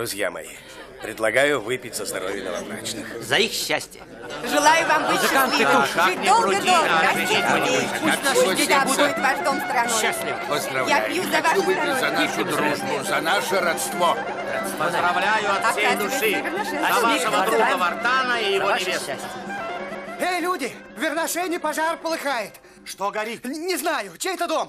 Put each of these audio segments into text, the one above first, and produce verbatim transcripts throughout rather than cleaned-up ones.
Друзья мои, предлагаю выпить за здоровье новобрачных. За их счастье. Желаю вам быть счастливым, жить долго-долго, растить детей. Пусть беда будет ваш дом страной. Счастливы. Поздравляю. Я пью за ваше выпить за нашу дружбу, за наше родство. Поздравляю от всей души. За вашего друга Вартана и его невесту. Эй, люди, в Верношене пожар полыхает. Что горит? Не знаю, чей-то дом.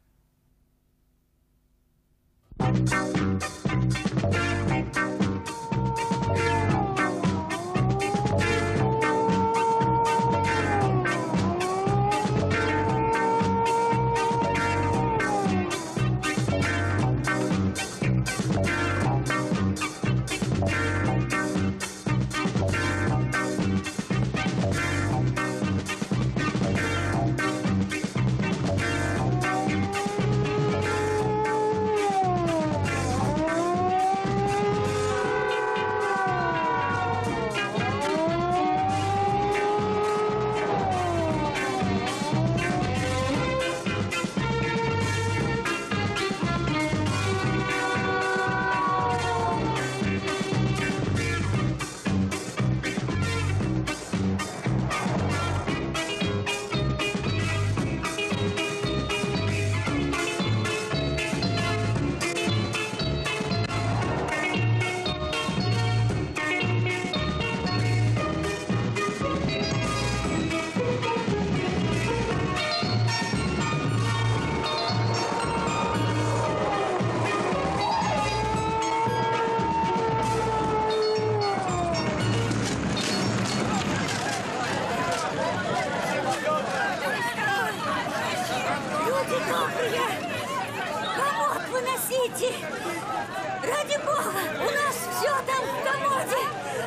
Ради бога, у нас все там в комоде.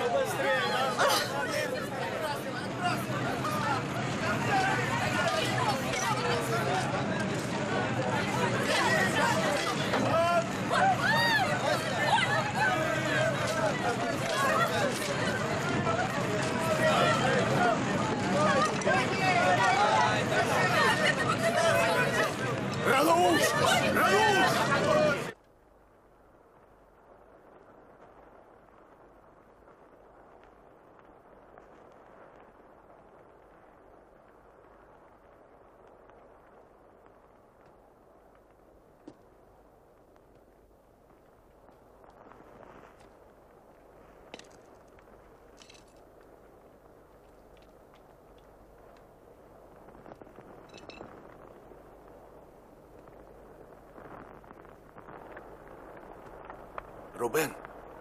Ралуш! Ралуш! Рубен.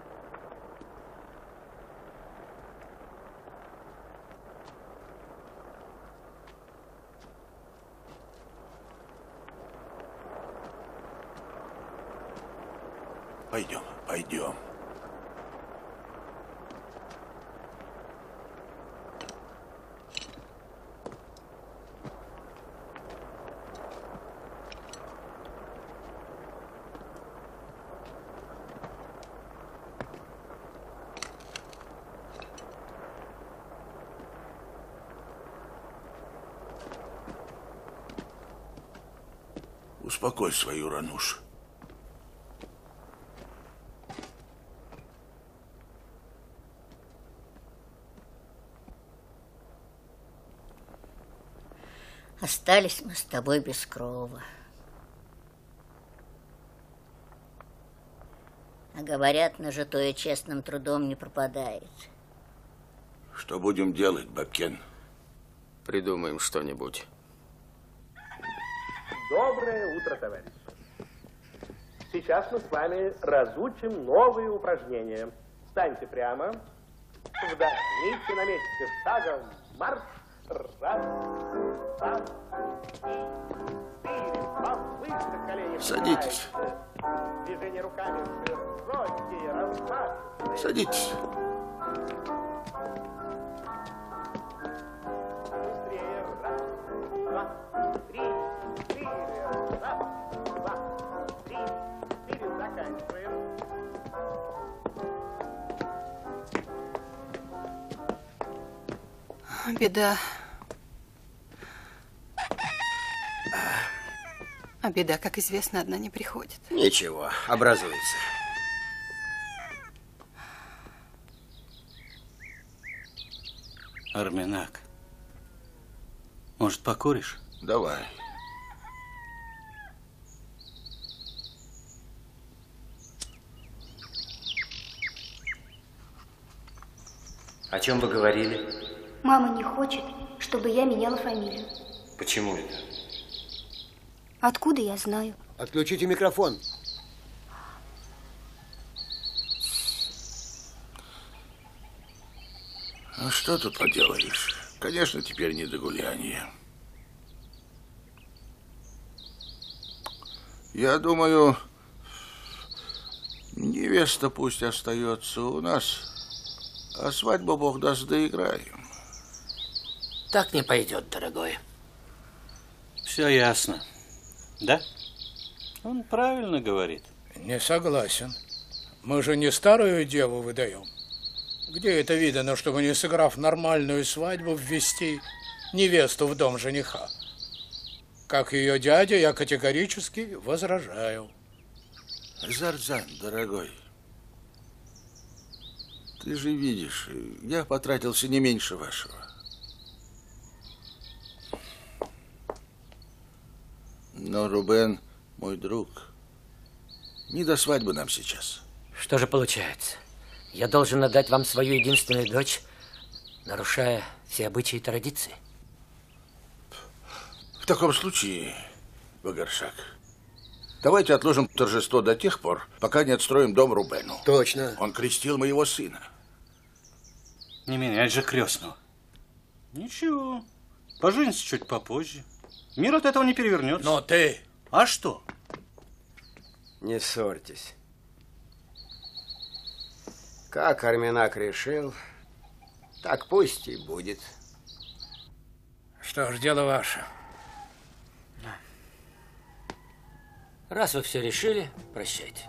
Пойдем, пойдем. Успокой свою Рануш. Остались мы с тобой без крова. А говорят, нажитое честным трудом не пропадает. Что будем делать, Бакен? Придумаем что-нибудь. Доброе утро, товарищи. Сейчас мы с вами разучим новые упражнения. Встаньте прямо, вдохните на месте, шагом марш. Раз, два, три, четыре, повыше колени. Садитесь. Движение руками широкие, размашистые. Садитесь. Быстрее. Раз, два, три, четыре. Раз, два, три, четыре. Заканчиваем. Беда. А беда, как известно, одна не приходит. Ничего, образуется. Арменак, может, покуришь? Давай. О чем вы говорили? Мама не хочет, чтобы я меняла фамилию. Почему это? Откуда я знаю? Отключите микрофон. А что тут поделаешь? Конечно, теперь не до гуляния. Я думаю, невеста пусть остается у нас, а свадьбу, Бог даст, доиграем. Так не пойдет, дорогой. Все ясно. Да? Он правильно говорит. Не согласен. Мы же не старую деву выдаем. Где это видано, чтобы, не сыграв нормальную свадьбу, ввести невесту в дом жениха? Как ее дядя, я категорически возражаю. Зарзан, дорогой, ты же видишь, я потратился не меньше вашего. Но Рубен, мой друг, не до свадьбы нам сейчас. Что же получается? Я должен отдать вам свою единственную дочь, нарушая все обычаи и традиции? В таком случае, Багаршак, давайте отложим торжество до тех пор, пока не отстроим дом Рубену. Точно. Он крестил моего сына. Не менять же крестного. Ничего, поженимся чуть попозже. Мир от этого не перевернется. Но ты... А что? Не ссорьтесь. Как Арменак решил, так пусть и будет. Что ж, дело ваше. Раз вы все решили, прощайте.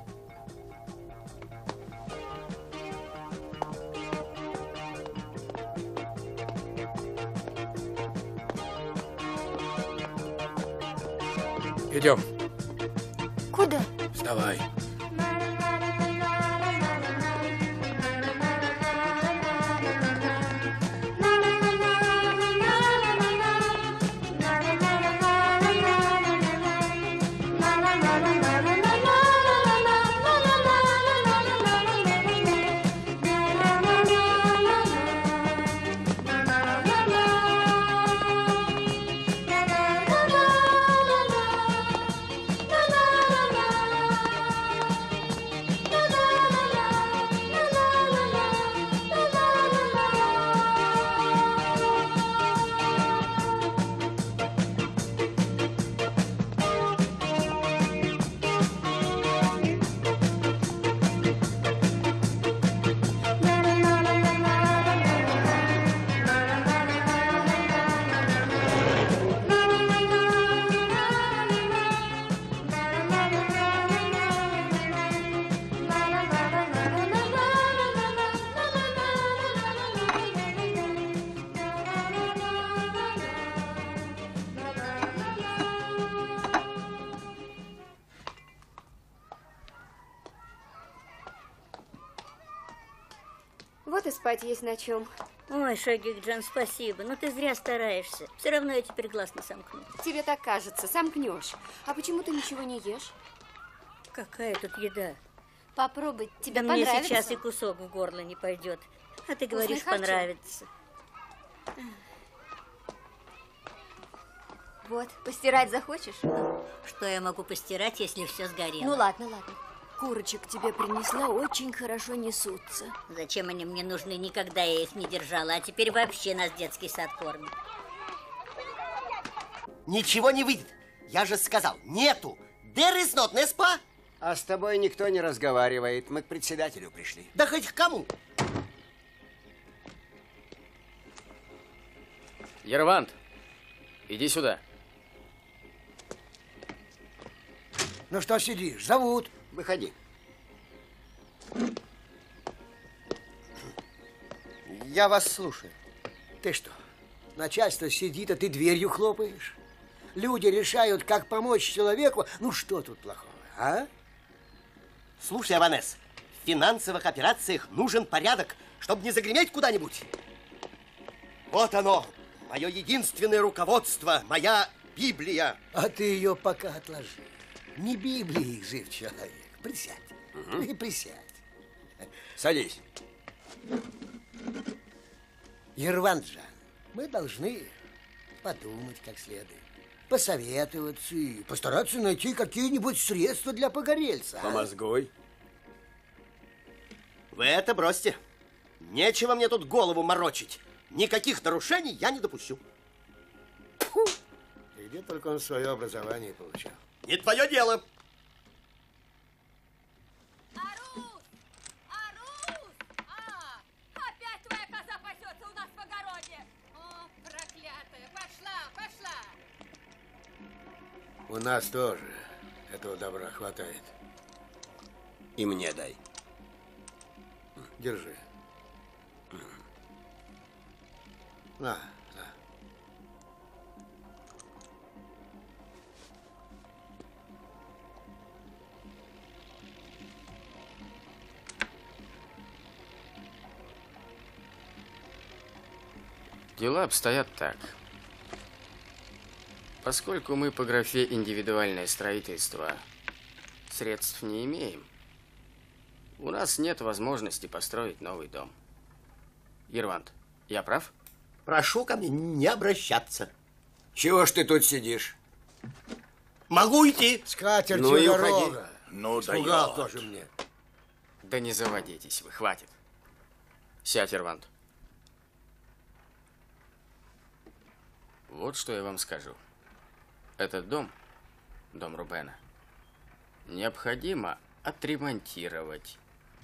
Идем. Куда? Вставай. Вот и спать есть на чем. Ой, Шагикджан, спасибо. Но ты зря стараешься. Все равно я теперь глаз не сомкну. Тебе так кажется, сомкнешь. А почему ты ничего не ешь? Какая тут еда? Попробуй, тебе Да понравится. мне сейчас и кусок в горло не пойдет. А ты говоришь, Вкусный харчо. понравится. Вот, постирать захочешь? Что я могу постирать, если все сгорело? Ну ладно, ладно. Курочек тебе принесла, очень хорошо несутся. Зачем они мне нужны? Никогда я их не держала. А теперь вообще нас детский сад кормит. Ничего не выйдет. Я же сказал, нету. There is not, не спа? А с тобой никто не разговаривает. Мы к председателю пришли. Да хоть к кому. Ервант, иди сюда. Ну что сидишь? Зовут. Выходи. Я вас слушаю. Ты что, начальство сидит, а ты дверью хлопаешь? Люди решают, как помочь человеку. Ну что тут плохого, а? Слушай, Аванес, в финансовых операциях нужен порядок, чтобы не загреметь куда-нибудь. Вот оно, мое единственное руководство, моя Библия. А ты ее пока отложи. Не Библией жив человек. Присядь. Угу. И присядь. Садись. Ерванджан, мы должны подумать как следует, посоветоваться и постараться найти какие-нибудь средства для погорельца. Помозгуй. Вы это бросьте. Нечего мне тут голову морочить. Никаких нарушений я не допущу. Фу. И где только он свое образование получал? Не твое дело. Арус! Арус! А, опять твоя коза пасется у нас в огороде. О, проклятая, пошла, пошла. У нас тоже этого добра хватает. И мне дай. Держи. На, на. Дела обстоят так. Поскольку мы по графе «Индивидуальное строительство» средств не имеем, у нас нет возможности построить новый дом. Ервант, я прав? Прошу ко мне не обращаться. Чего ж ты тут сидишь? Могу идти. С катертью Ну и дорога. уходи. Ну, Испугал дает. тоже мне. Да не заводитесь вы, хватит. Сядь, Ервант. Вот что я вам скажу. Этот дом, дом Рубена, необходимо отремонтировать.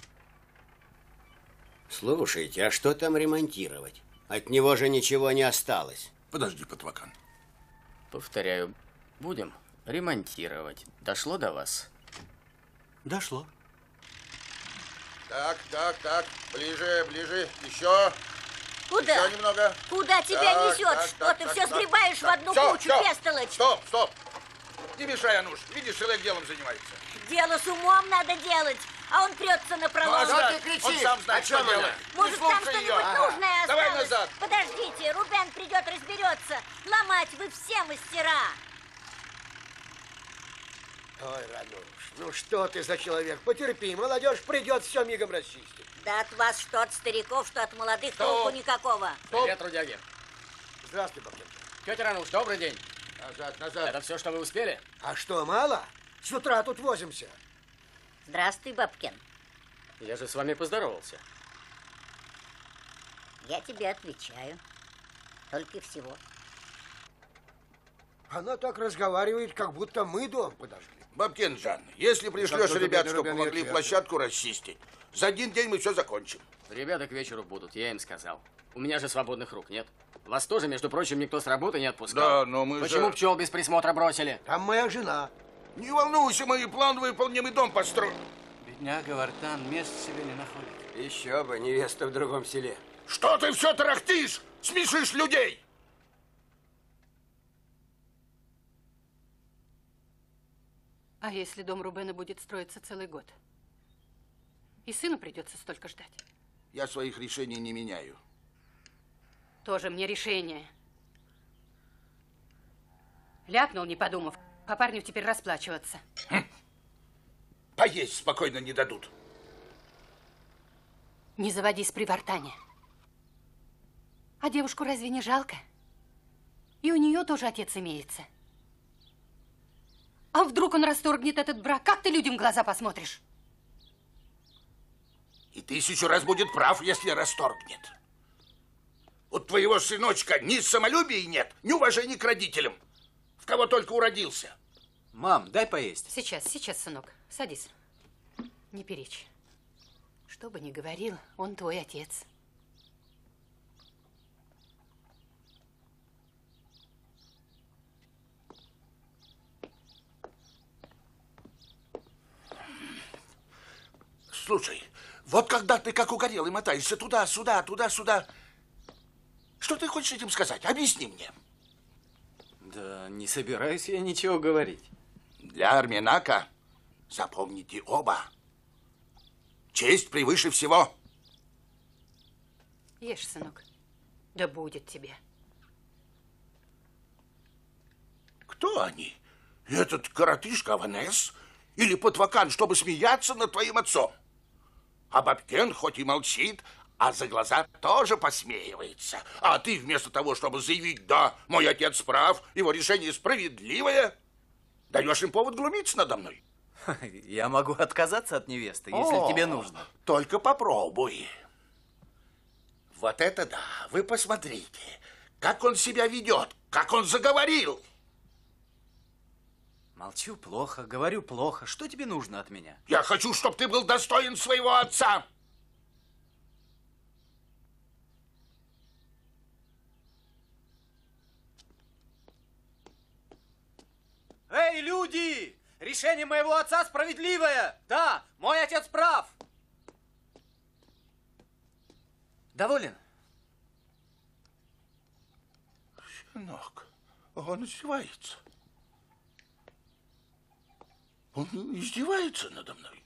Слушайте, а что там ремонтировать? От него же ничего не осталось. Подожди, Патвакан. Повторяю, будем ремонтировать. Дошло до вас? Дошло. Так, так, так. Ближе, ближе. Еще. Куда? Еще немного. Куда тебя Так, несет? так, Что так, ты так, все так, сгребаешь так. в одну Стоп, кучу, стоп, Пестолочь? Стоп, стоп. Не мешай, Ануш. Видишь, человек делом занимается. Дело с умом надо делать, а он прется на пролом. Ну, а что ты кричишь? Он сам знает, А что что надо? делает. Может, Не там слушай что-нибудь ее. нужное Давай осталось? назад. Подождите, Рубен придет, разберется. Ломать вы все мастера. Ой, Рануш, ну что ты за человек? Потерпи, молодежь придет, все мигом расчистит. Да от вас что от стариков, что от молодых Стоп. толку никакого. Привет, трудяги. Здравствуй, Бабкин. Тетя Рануш, добрый день. Назад, назад. Это все, что вы успели? А что, мало? С утра тут возимся. Здравствуй, Бабкин. Я же с вами поздоровался. Я тебе отвечаю. Только и всего. Она так разговаривает, как будто мы дом подожгли. Бабкин-Джан, если пришлешь Как ребят, только чтобы Рубен помогли Ильич площадку расчистить, за один день мы все закончим. Ребята к вечеру будут, я им сказал. У меня же свободных рук нет. Вас тоже, между прочим, никто с работы не отпускал. Да, но мы Почему же... пчел без присмотра бросили? Там моя жена. Не волнуйся, мы и план выполним, и дом построим. Бедняга Вартан мест себе не находит. Еще бы, невеста в другом селе. Что ты все тарахтишь? Смешишь людей. А если дом Рубена будет строиться целый год? И сыну придется столько ждать. Я своих решений не меняю. Тоже мне решение. Ляпнул, не подумав. По парню теперь расплачиваться. Хм. Поесть спокойно не дадут. Не заводись при Вартане. А девушку разве не жалко? И у нее тоже отец имеется. А вдруг он расторгнет этот брак? Как ты людям в глаза посмотришь? И тысячу раз будет прав, если расторгнет. У твоего сыночка ни самолюбия нет, ни уважения к родителям. В кого только уродился. Мам, дай поесть. Сейчас, сейчас, сынок. Садись. Не перечь. Что бы ни говорил, он твой отец. Слушай, вот когда ты как угорелый мотаешься туда-сюда, туда-сюда, что ты хочешь этим сказать? Объясни мне. Да не собираюсь я ничего говорить. Для Арменака запомните оба. Честь превыше всего. Ешь, сынок. Да будет тебе. Кто они? Этот коротышка Аванес? Или Патвакан, чтобы смеяться над твоим отцом? А Бабкен хоть и молчит, а за глаза тоже посмеивается. А ты вместо того, чтобы заявить: да, мой отец прав, его решение справедливое, даешь им повод глумиться надо мной. Я могу отказаться от невесты, если О, тебе нужно. Только попробуй. Вот это да, вы посмотрите, как он себя ведет, как он заговорил. Молчу плохо, говорю плохо. Что тебе нужно от меня? Я хочу, чтобы ты был достоин своего отца. Эй, люди! Решение моего отца справедливое! Да, мой отец прав! Доволен? Сынок, он издевается. Он издевается надо мной.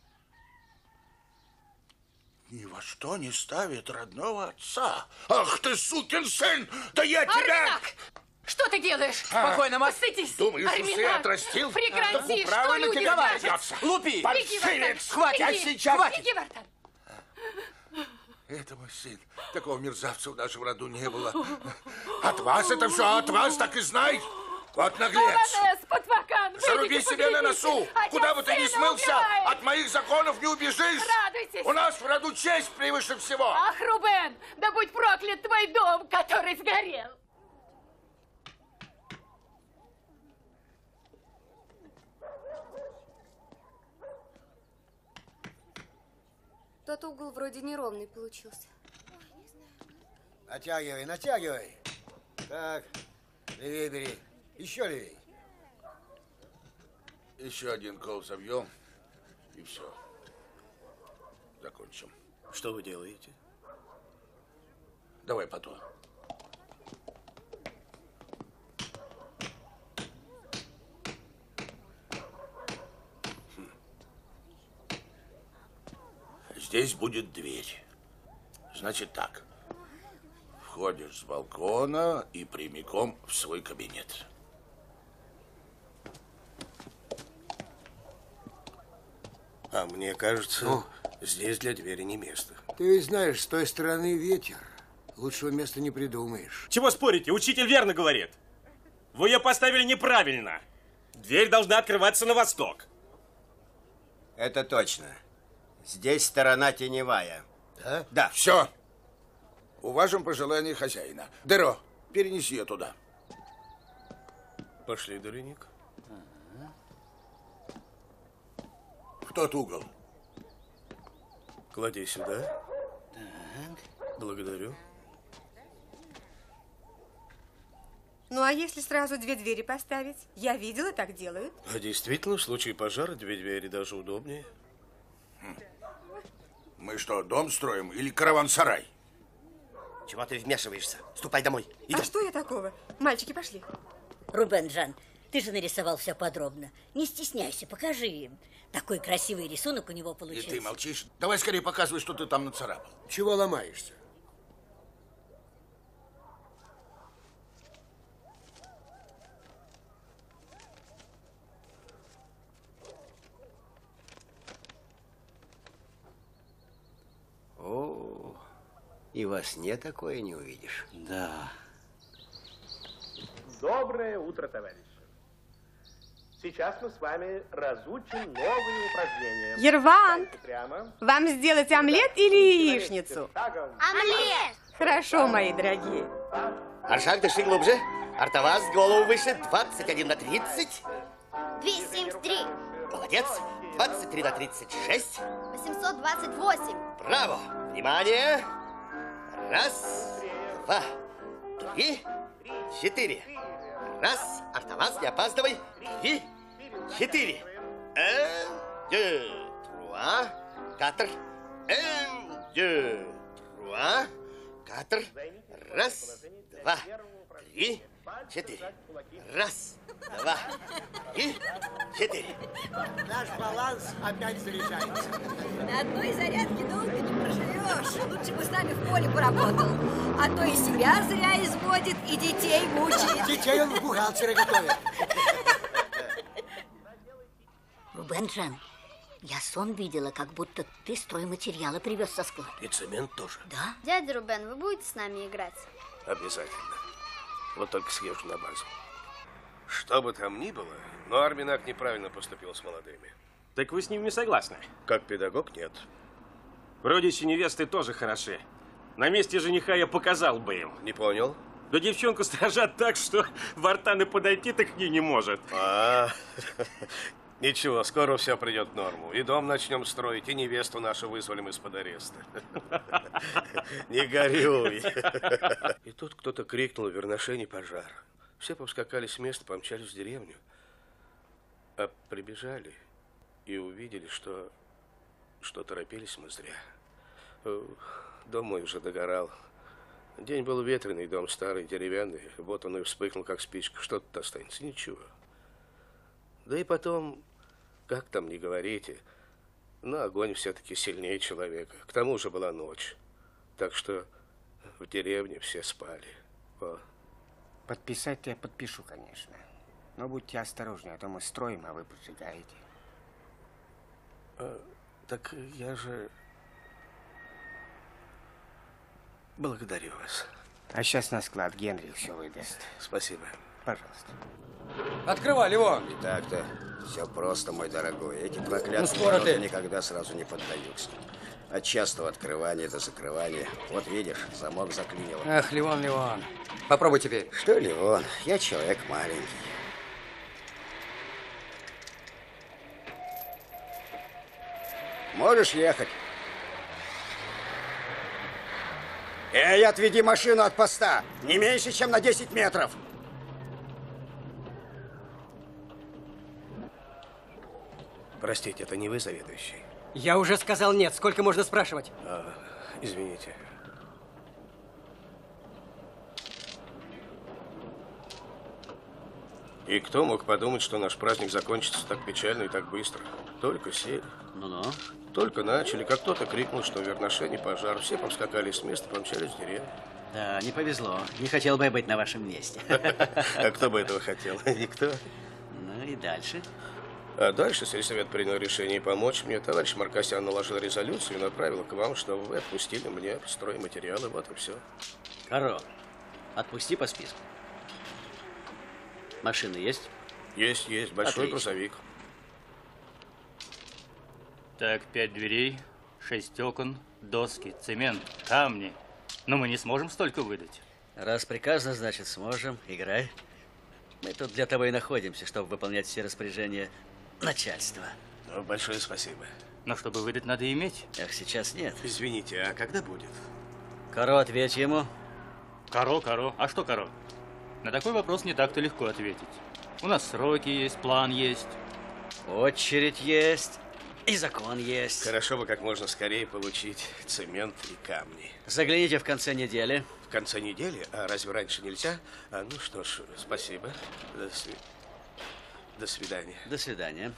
Ни во что не ставит родного отца. Ах ты, сукин сын! Да я тебя... Арминак! Что ты делаешь? Спокойно, Макс. Сытись! Думаешь, усы Арминак! отрастил? Прекрати, Так управа что на люди тебя значат? придется. Лупи! Паршивец! Хватит! Я сейчас... Хватит! Беги, Вартан! Это мой сын. Такого мерзавца в нашем роду не было. От вас это все, от вас, так и знай. Вот наглец. Аванес, Патвакан, Заруби выйдите, себе на поглядите. носу. Отец Куда бы ты ни сына смылся, убивает. от моих законов не убежишь. Радуйтесь. У нас в роду честь превыше всего. Ах, Рубен, да будь проклят твой дом, который сгорел. Тот угол вроде неровный получился. Натягивай, натягивай. Так, левее бери. Еще левее. Еще один кол забьем, и все. Закончим. Что вы делаете? Давай потом. Здесь будет дверь. Значит так. Входишь с балкона и прямиком в свой кабинет. А мне кажется, ну, здесь для двери не место. Ты ведь знаешь, с той стороны ветер. Лучшего места не придумаешь. Чего спорите? Учитель верно говорит. Вы ее поставили неправильно. Дверь должна открываться на восток. Это точно. Здесь сторона теневая. Да? Да. Все. Уважим пожелания хозяина. Деро, перенеси ее туда. Пошли, Дореник. В тот угол. Клади сюда. Так. Благодарю. Ну, а если сразу две двери поставить? Я видела, так делают. А действительно, в случае пожара две двери даже удобнее. Мы что, дом строим или караван-сарай? Чего ты вмешиваешься? Ступай домой. Идем. А что я такого? Мальчики, пошли. Рубен Жан, ты же нарисовал все подробно. Не стесняйся, покажи им. Такой красивый рисунок у него получился. И ты молчишь? Давай скорее показывай, что ты там нацарапал. Чего ломаешься? О, и во сне такое не увидишь. Да. Доброе утро, товарищи. Сейчас мы с вами разучим новые упражнения. Ерван, Прямо. вам сделать омлет или яичницу? Омлет! Хорошо, мои дорогие. Аршак, дыши глубже. Артаваз, голову выше. двадцать один на тридцать. двести семьдесят три. Молодец. двадцать три на тридцать шесть. восемьсот двадцать восемь. Браво. Внимание. Раз, два, три, четыре. Раз, Артаваз, не опаздывай. Три, четыре. Un, deux, trois, quatre. Un, deux, trois, quatre. Раз, два, три, четыре. Раз, Два и четыре. Наш баланс опять заряжается. На одной зарядке долго не проживешь. Лучше бы с нами в поле поработал. А то и себя зря изводит, и детей мучает. Детей он в бухгалтеры готовит. Рубен-Жан, я сон видела, как будто ты стройматериалы привез со склада. И цемент тоже. Да? Дядя Рубен, вы будете с нами играть? Обязательно. Вот только съезжу на базу. Что бы там ни было, но Арминак неправильно поступил с молодыми. Так вы с ними не согласны? Как педагог, нет. Родичи невесты тоже хороши. На месте жениха я показал бы им. Не понял? Да девчонку строжат так, что Вартан и подойти-то к ней не может. А, ничего, скоро все придет в норму. И дом начнем строить, и невесту нашу вызволим из-под ареста. Не горюй. И тут кто-то крикнул: в Верношене пожар. Все повскакали с места, помчались в деревню. А прибежали и увидели, что, что торопились мы зря. Дом мой уже догорал. День был ветреный, дом старый, деревянный. Вот он и вспыхнул, как спичка. Что тут останется? Ничего. Да и потом, как там ни говорите, но огонь все-таки сильнее человека. К тому же была ночь. Так что в деревне все спали. О. Подписать-то я подпишу, конечно. Но будьте осторожны, а то мы строим, а вы поджигаете. А, так я же... Благодарю вас. А сейчас на склад Генри все выдаст. Спасибо. Пожалуйста. Открывай, Левон. И так-то все просто, мой дорогой. Эти проклятые Ну, скоро ворота ты. никогда сразу не поддаются. От частого открывания до закрывания. Вот видишь, замок заклинило. Ах, Левон, Левон. Попробуй теперь. Что, Левон, я человек маленький. Можешь ехать? Эй, отведи машину от поста. Не меньше, чем на десять метров. Простите, это не вы заведующий? Я уже сказал нет. Сколько можно спрашивать? А, извините. И кто мог подумать, что наш праздник закончится так печально и так быстро? Только сели. Ну-ну. Только начали, как кто-то крикнул, что в Верношене пожар. Все повскакали с места, помчались в деревню. Да, не повезло. Не хотел бы я быть на вашем месте. А кто бы этого хотел? Никто. Ну и дальше? А дальше сельсовет принял решение помочь мне. Товарищ Маркосян наложил резолюцию и направил к вам, чтобы вы отпустили мне стройматериалы. Вот и все. Каро, отпусти по списку. Машины есть? Есть, есть. Большой Отлично. грузовик. Так, пять дверей, шесть окон, доски, цемент, камни. Но мы не сможем столько выдать. Раз приказано, значит сможем. Играй. Мы тут для того и находимся, чтобы выполнять все распоряжения начальства. Ну, большое спасибо. Но чтобы выдать, надо иметь. Эх, сейчас нет. Извините, а когда будет? Каро, ответь ему. Каро, Каро. А что Каро? На такой вопрос не так-то легко ответить. У нас сроки есть, план есть. Очередь есть. И закон есть. Хорошо бы как можно скорее получить цемент и камни. Загляните в конце недели. В конце недели? А разве раньше нельзя? А, ну что ж, спасибо. До, сви... До свидания. До свидания.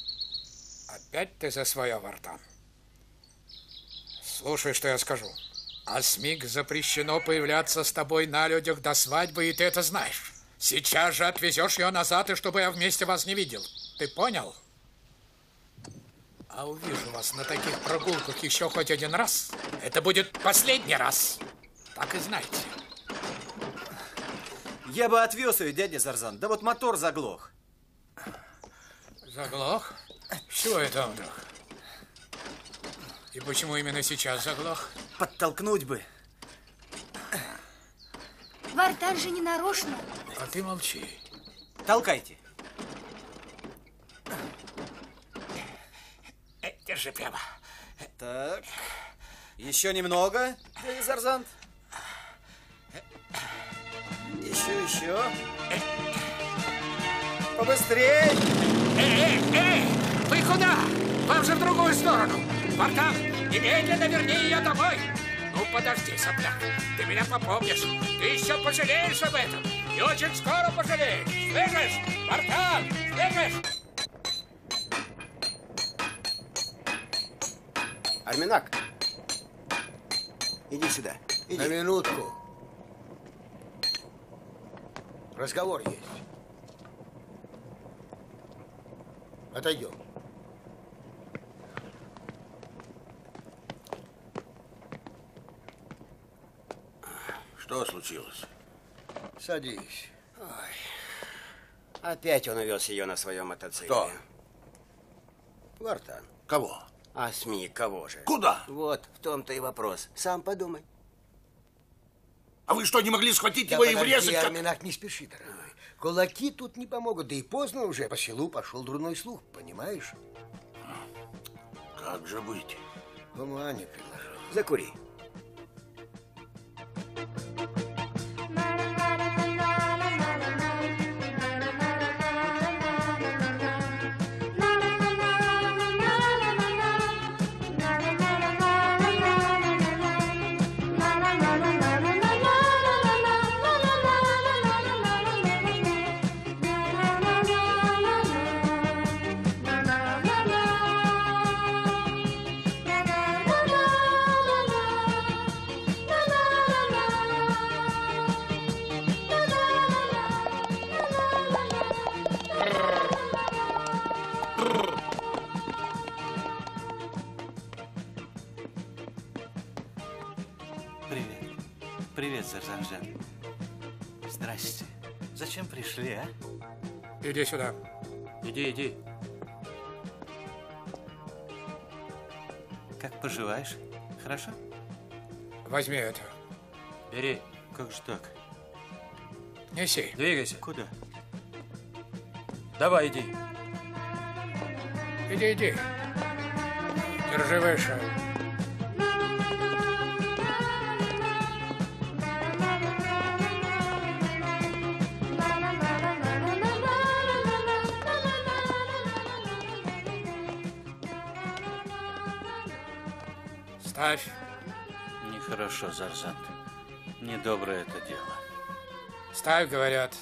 Опять ты за свое, Вартан. Слушай, что я скажу. А СМИК запрещено появляться с тобой на людях до свадьбы, и ты это знаешь. Сейчас же отвезешь ее назад, и чтобы я вместе вас не видел. Ты понял? А увижу вас на таких прогулках еще хоть один раз, это будет последний раз. Так и знайте. Я бы отвез ее, дядя Зарзан. Да вот мотор заглох. Заглох? С чего это он вдруг? И почему именно сейчас заглох? Подтолкнуть бы. Вартан же не нарочно. А ты молчи. Толкайте. Держи прямо. Так. Еще немного, дядя Зарзан. Еще, еще. Побыстрее. Эй, эй, эй! Вы куда? Вам же в другую сторону. Вартан, немедленно верни ее домой. Ну, подожди, сопляк. Ты меня попомнишь. Ты еще пожалеешь об этом. И очень скоро пожалеешь. Слышишь? Вартан, слышишь? Арминак, иди сюда. Иди. На минутку. Разговор есть. Отойдем. Что случилось? Садись. Ой. Опять он увез ее на своем мотоцикле. Кто? Вартан. Кого? А СМИ кого же? Куда? Вот, в том-то и вопрос. Сам подумай. А вы что, не могли схватить Да его и подожди, врезать? Как... Арминак, не спеши, дорогой. Кулаки тут не помогут, да и поздно уже. По селу пошел дурной слух, понимаешь? Как же быть? Ума не приложу. Закури. Привет. Привет, сержант Жан. Здрасте. Зачем пришли, а? Иди сюда. Иди, иди. Как поживаешь? Хорошо? Возьми это. Бери. Как же так? Неси. Двигайся. Куда? Давай, иди. Иди, иди. Держи выше. Ставь. Нехорошо, Зарзант. Недоброе это дело. Ставь, говорят.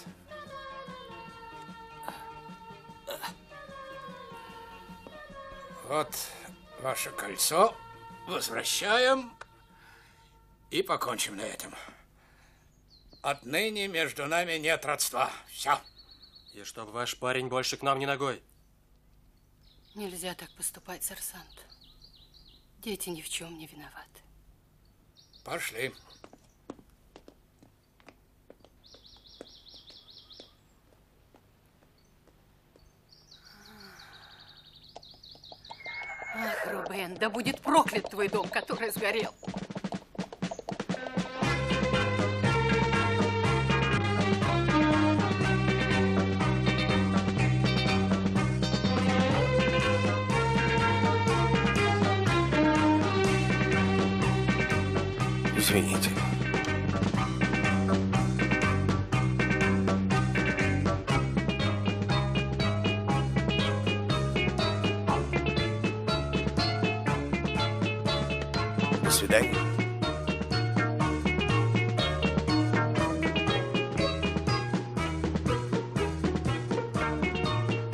Вот ваше кольцо. Возвращаем. И покончим на этом. Отныне между нами нет родства. Все. И чтоб ваш парень больше к нам не ногой. Нельзя так поступать, Зарзант. Дети ни в чем не виноваты. Пошли. Ах, Рубен, да будет проклят твой дом, который сгорел. Извините. До свидания.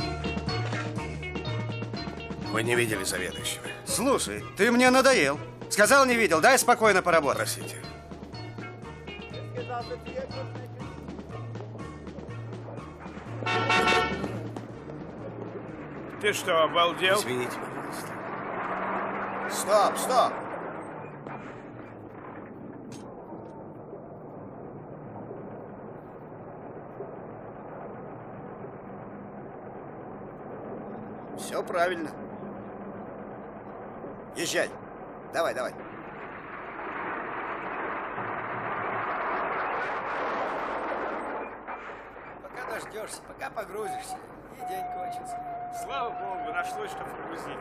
Вы не видели заведующего? Слушай, ты мне надоел. Сказал, не видел. Дай спокойно поработать. Простите. Ты что, обалдел? Извините, пожалуйста. Стоп, стоп! Все правильно. Езжай. Давай, давай. Пока дождешься, пока погрузишься, и день кончится. Слава богу, нашлось, что погрузить.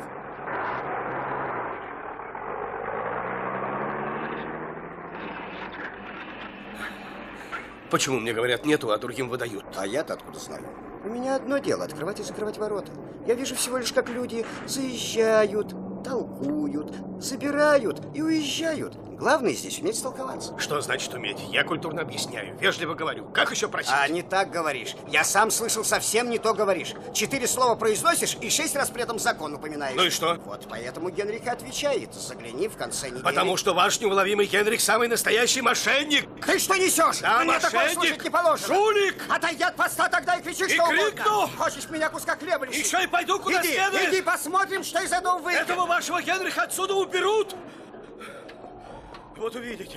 Почему мне говорят нету, а другим выдают? А я-то откуда знаю? У меня одно дело — открывать и закрывать ворота. Я вижу всего лишь, как люди заезжают, толкуют, забирают и уезжают. Главное здесь уметь столковаться. Что значит уметь? Я культурно объясняю, вежливо говорю. Как еще просить? А не так говоришь. Я сам слышал, совсем не то говоришь. Четыре слова произносишь и шесть раз при этом закон упоминаешь. Ну и что? Вот поэтому Генрих отвечает: загляни в конце недели. Потому что ваш неуловимый Генрих самый настоящий мошенник. Ты что несешь? Да, Мне такое мошенник, слушать не положено. жулик. Отойди от поста тогда и кричи, И что крикну. угодно. Хочешь меня куска хлеба лишить? Еще и пойду куда иди, следует. Иди, посмотрим, что из этого выйдет. Этого вашего Генриха отсюда уберут. Вот увидите.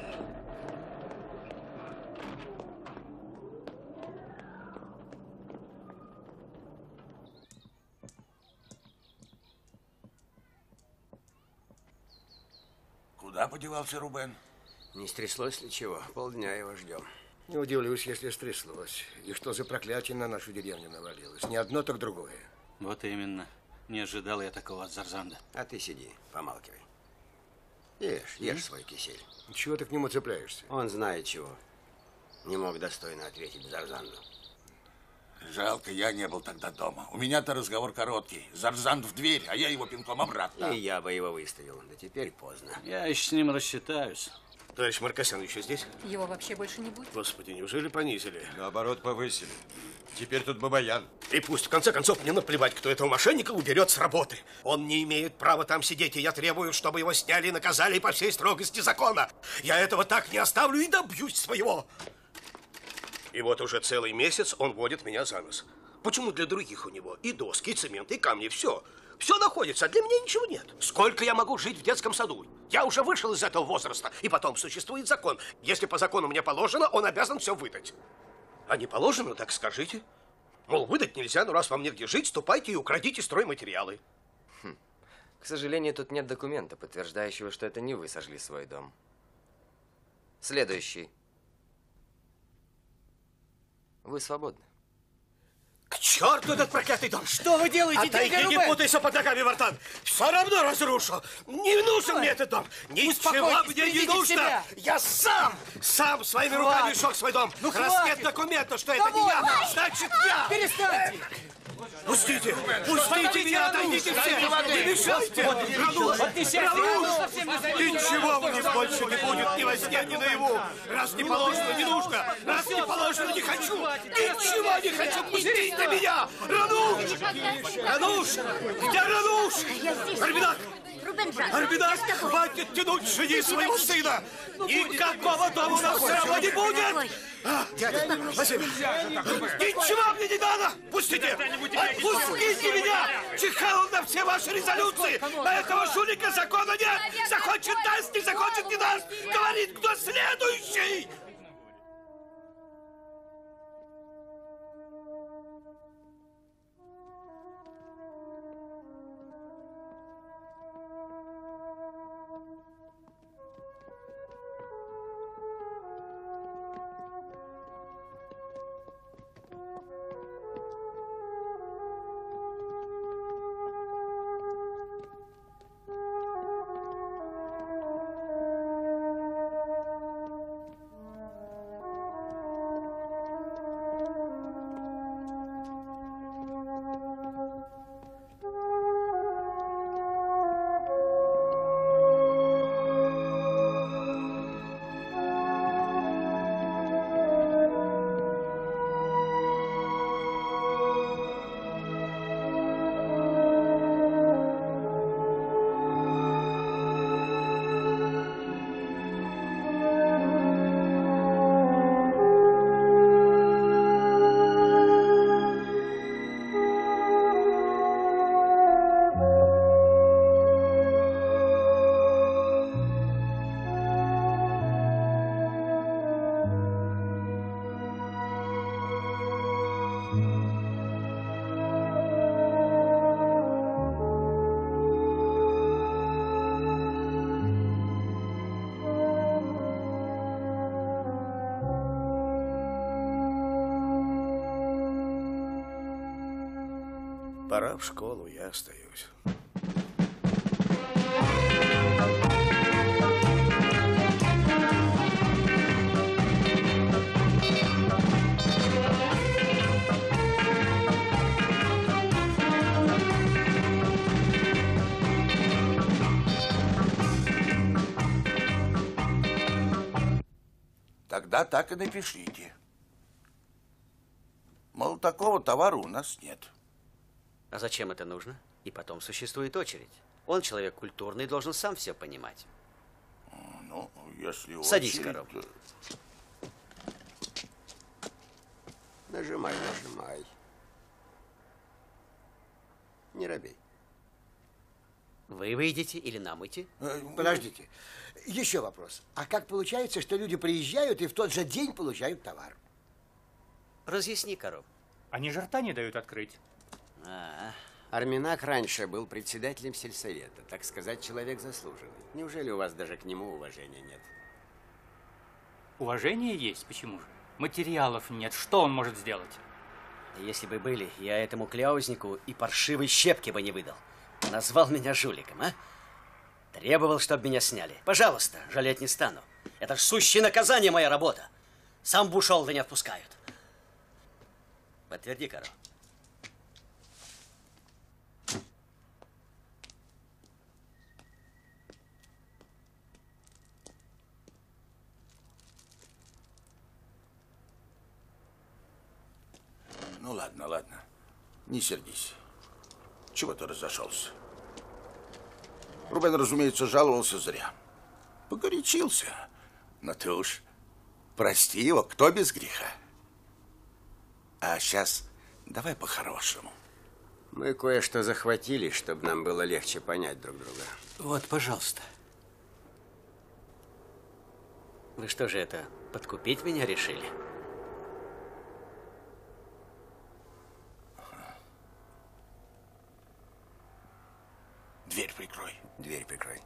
Куда подевался Рубен? Не стряслось ли чего? Полдня его ждем. Не удивлюсь, если стряслось. И что за проклятие на нашу деревню навалилось? Не одно, так другое. Вот именно. Не ожидал я такого от Зарзанда. А ты сиди, помалкивай. Ешь, ешь свой кисель. Чего ты к нему цепляешься? Он знает чего. Не мог достойно ответить Зарзанду. Жалко, я не был тогда дома. У меня-то разговор короткий. Зарзанд в дверь, а я его пинком обратно. И я бы его выставил. Да теперь поздно. Я еще с ним рассчитаюсь. Товарищ Маркосян еще здесь? Его вообще больше не будет? Господи, неужели понизили? Наоборот, повысили. Теперь тут Бабаян. И пусть, в конце концов, мне наплевать, кто этого мошенника уберет с работы. Он не имеет права там сидеть, и я требую, чтобы его сняли и наказали по всей строгости закона. Я этого так не оставлю и добьюсь своего. И вот уже целый месяц он водит меня за нос. Почему для других у него и доски, и цемент, и камни, все. Все находится, а для меня ничего нет. Сколько я могу жить в детском саду? Я уже вышел из этого возраста. И потом существует закон. Если по закону мне положено, он обязан все выдать. А не положено, так скажите. Мол, выдать нельзя, но раз вам негде жить, ступайте и украдите стройматериалы. Хм. К сожалению, тут нет документа, подтверждающего, что это не вы сожгли свой дом. Следующий. Вы свободны. К черту этот проклятый дом! Что вы делаете, Отойди, дядя не Рубен? путайся под ногами, Вартан! Все равно разрушу! Не нужен мне этот дом! Ничего мне не нужно! Себя. Я сам, сам своими Хватит. руками сжег свой дом! Ну, Раз хватит. нет документа, что Да это не я, вот. значит я! Перестаньте! Пустите! Пустите меня! Отойдите все! Не мешайте! Рануш! Рануш! Ничего у них больше не будет ни во сне, ни наяву! Раз не положено, не нужно! Раз не положено, не хочу! Ничего не хочу! Пустите меня! Рануш! Рануш! Где Рануш? Арбинак! Арбинак, хватит тянуть жени своего сына! Никакого дома у нас все равно не будет! А, дядя, спасибо. Ничего мне не надо! Пустите! Отпустите меня! Чихал он на все ваши резолюции! На этого жулика закона нет! Захочет даст, не захочет не даст! Говорит, кто следующий! Пора в школу, я остаюсь. Тогда так и напишите. Мол, такого товара у нас нет. А зачем это нужно? И потом существует очередь. Он человек культурный, должен сам все понимать. Ну, если Садись, очередь, Карл. то- Нажимай, нажимай. Не робей. Вы выйдете или нам идти? Подождите. Еще вопрос. А как получается, что люди приезжают и в тот же день получают товар? Разъясни, Карл. Они же рта не дают открыть. А, Арминак раньше был председателем сельсовета, так сказать, человек заслуженный. Неужели у вас даже к нему уважения нет? Уважение есть, почему же? Материалов нет, что он может сделать? Если бы были, я этому кляузнику и паршивой щепки бы не выдал. Назвал меня жуликом, а? Требовал, чтобы меня сняли. Пожалуйста, жалеть не стану. Это ж сущее наказание, моя работа. Сам бы ушел, да не отпускают. Подтверди, Карл. Ну ладно, ладно. Не сердись. Чего ты разошелся? Рубен, разумеется, жаловался зря. Погорячился. Но ты уж прости его, кто без греха. А сейчас давай по-хорошему. Мы кое-что захватили, чтобы нам было легче понять друг друга. Вот, пожалуйста. Вы что же это, подкупить меня решили? Дверь прикрой. Дверь прикрой.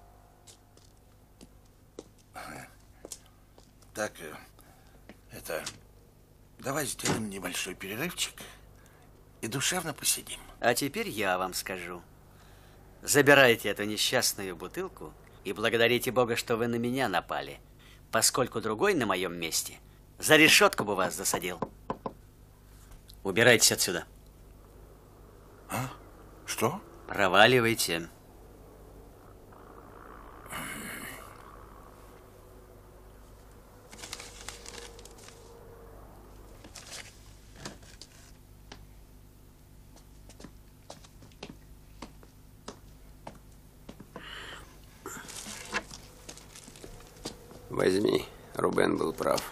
Так, э, это... Давай сделаем небольшой перерывчик и душевно посидим. А теперь я вам скажу. Забирайте эту несчастную бутылку и благодарите Бога, что вы на меня напали, поскольку другой на моем месте за решетку бы вас засадил. Убирайтесь отсюда. А? Что? Проваливайте. Возьми, Рубен был прав.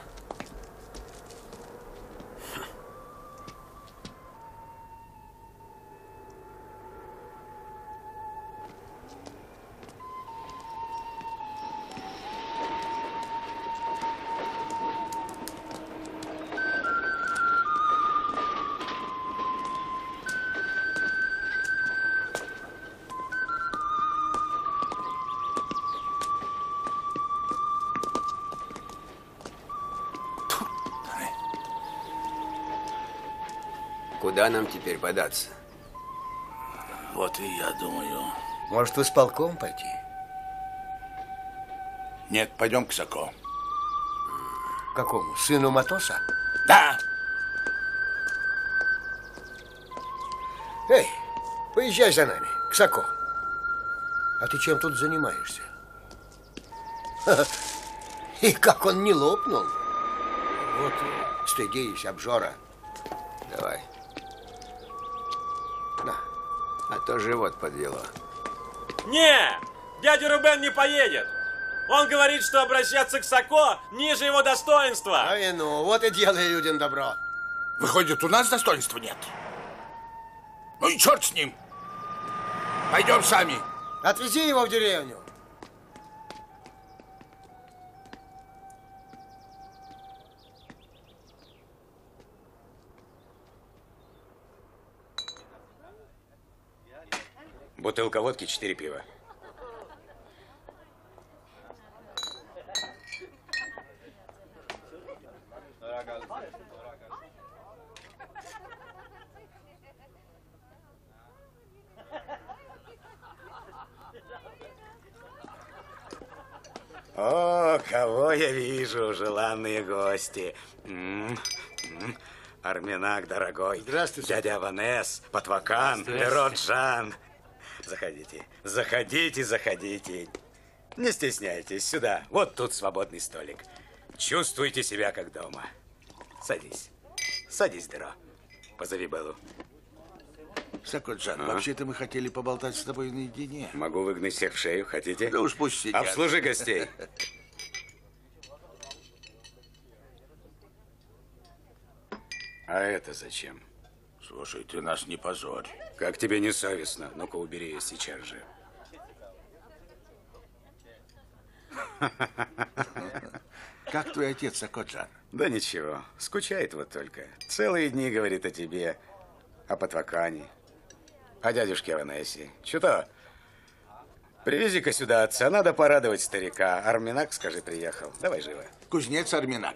Куда нам теперь податься? Вот и я думаю. Может, в исполком пойти? Нет, пойдем к Сако. Какому? Сыну Матоса? Да! Эй, поезжай за нами, к Сако. А ты чем тут занимаешься? Ха-ха. И как он не лопнул. Вот, стыдись, обжора. Давай. На. А то живот подвело. Не! Дядя Рубен не поедет! Он говорит, что обращаться к Сако ниже его достоинства. А и ну, вот и делай людям добро. Выходит, у нас достоинства нет. Ну и черт с ним. Пойдем сами. Отвези его в деревню. Бутылка водки, четыре пива. О, кого я вижу, желанные гости. М -м -м. Арминак, дорогой. Здравствуйте. Дядя Аванес, Патвакан, Лероджан. Заходите, заходите, заходите. Не стесняйтесь, сюда. Вот тут свободный столик. Чувствуйте себя как дома. Садись. Садись, Деро. Позови Беллу. Сакоджан, А? вообще-то мы хотели поболтать с тобой наедине. Могу выгнать всех в шею, хотите? Да уж пусть сидят. Обслужи гостей. А это зачем? Слушай, ты нас не позорь. Как тебе не совестно? Ну-ка, убери ее сейчас же. Как твой отец, Сакоджан? Да ничего, скучает вот только. Целые дни говорит о тебе, о Патвакане, о дядюшке Аванесе. Что-то? Привези-ка сюда отца, надо порадовать старика. Арминак, скажи, приехал. Давай живо. Кузнец Арминак.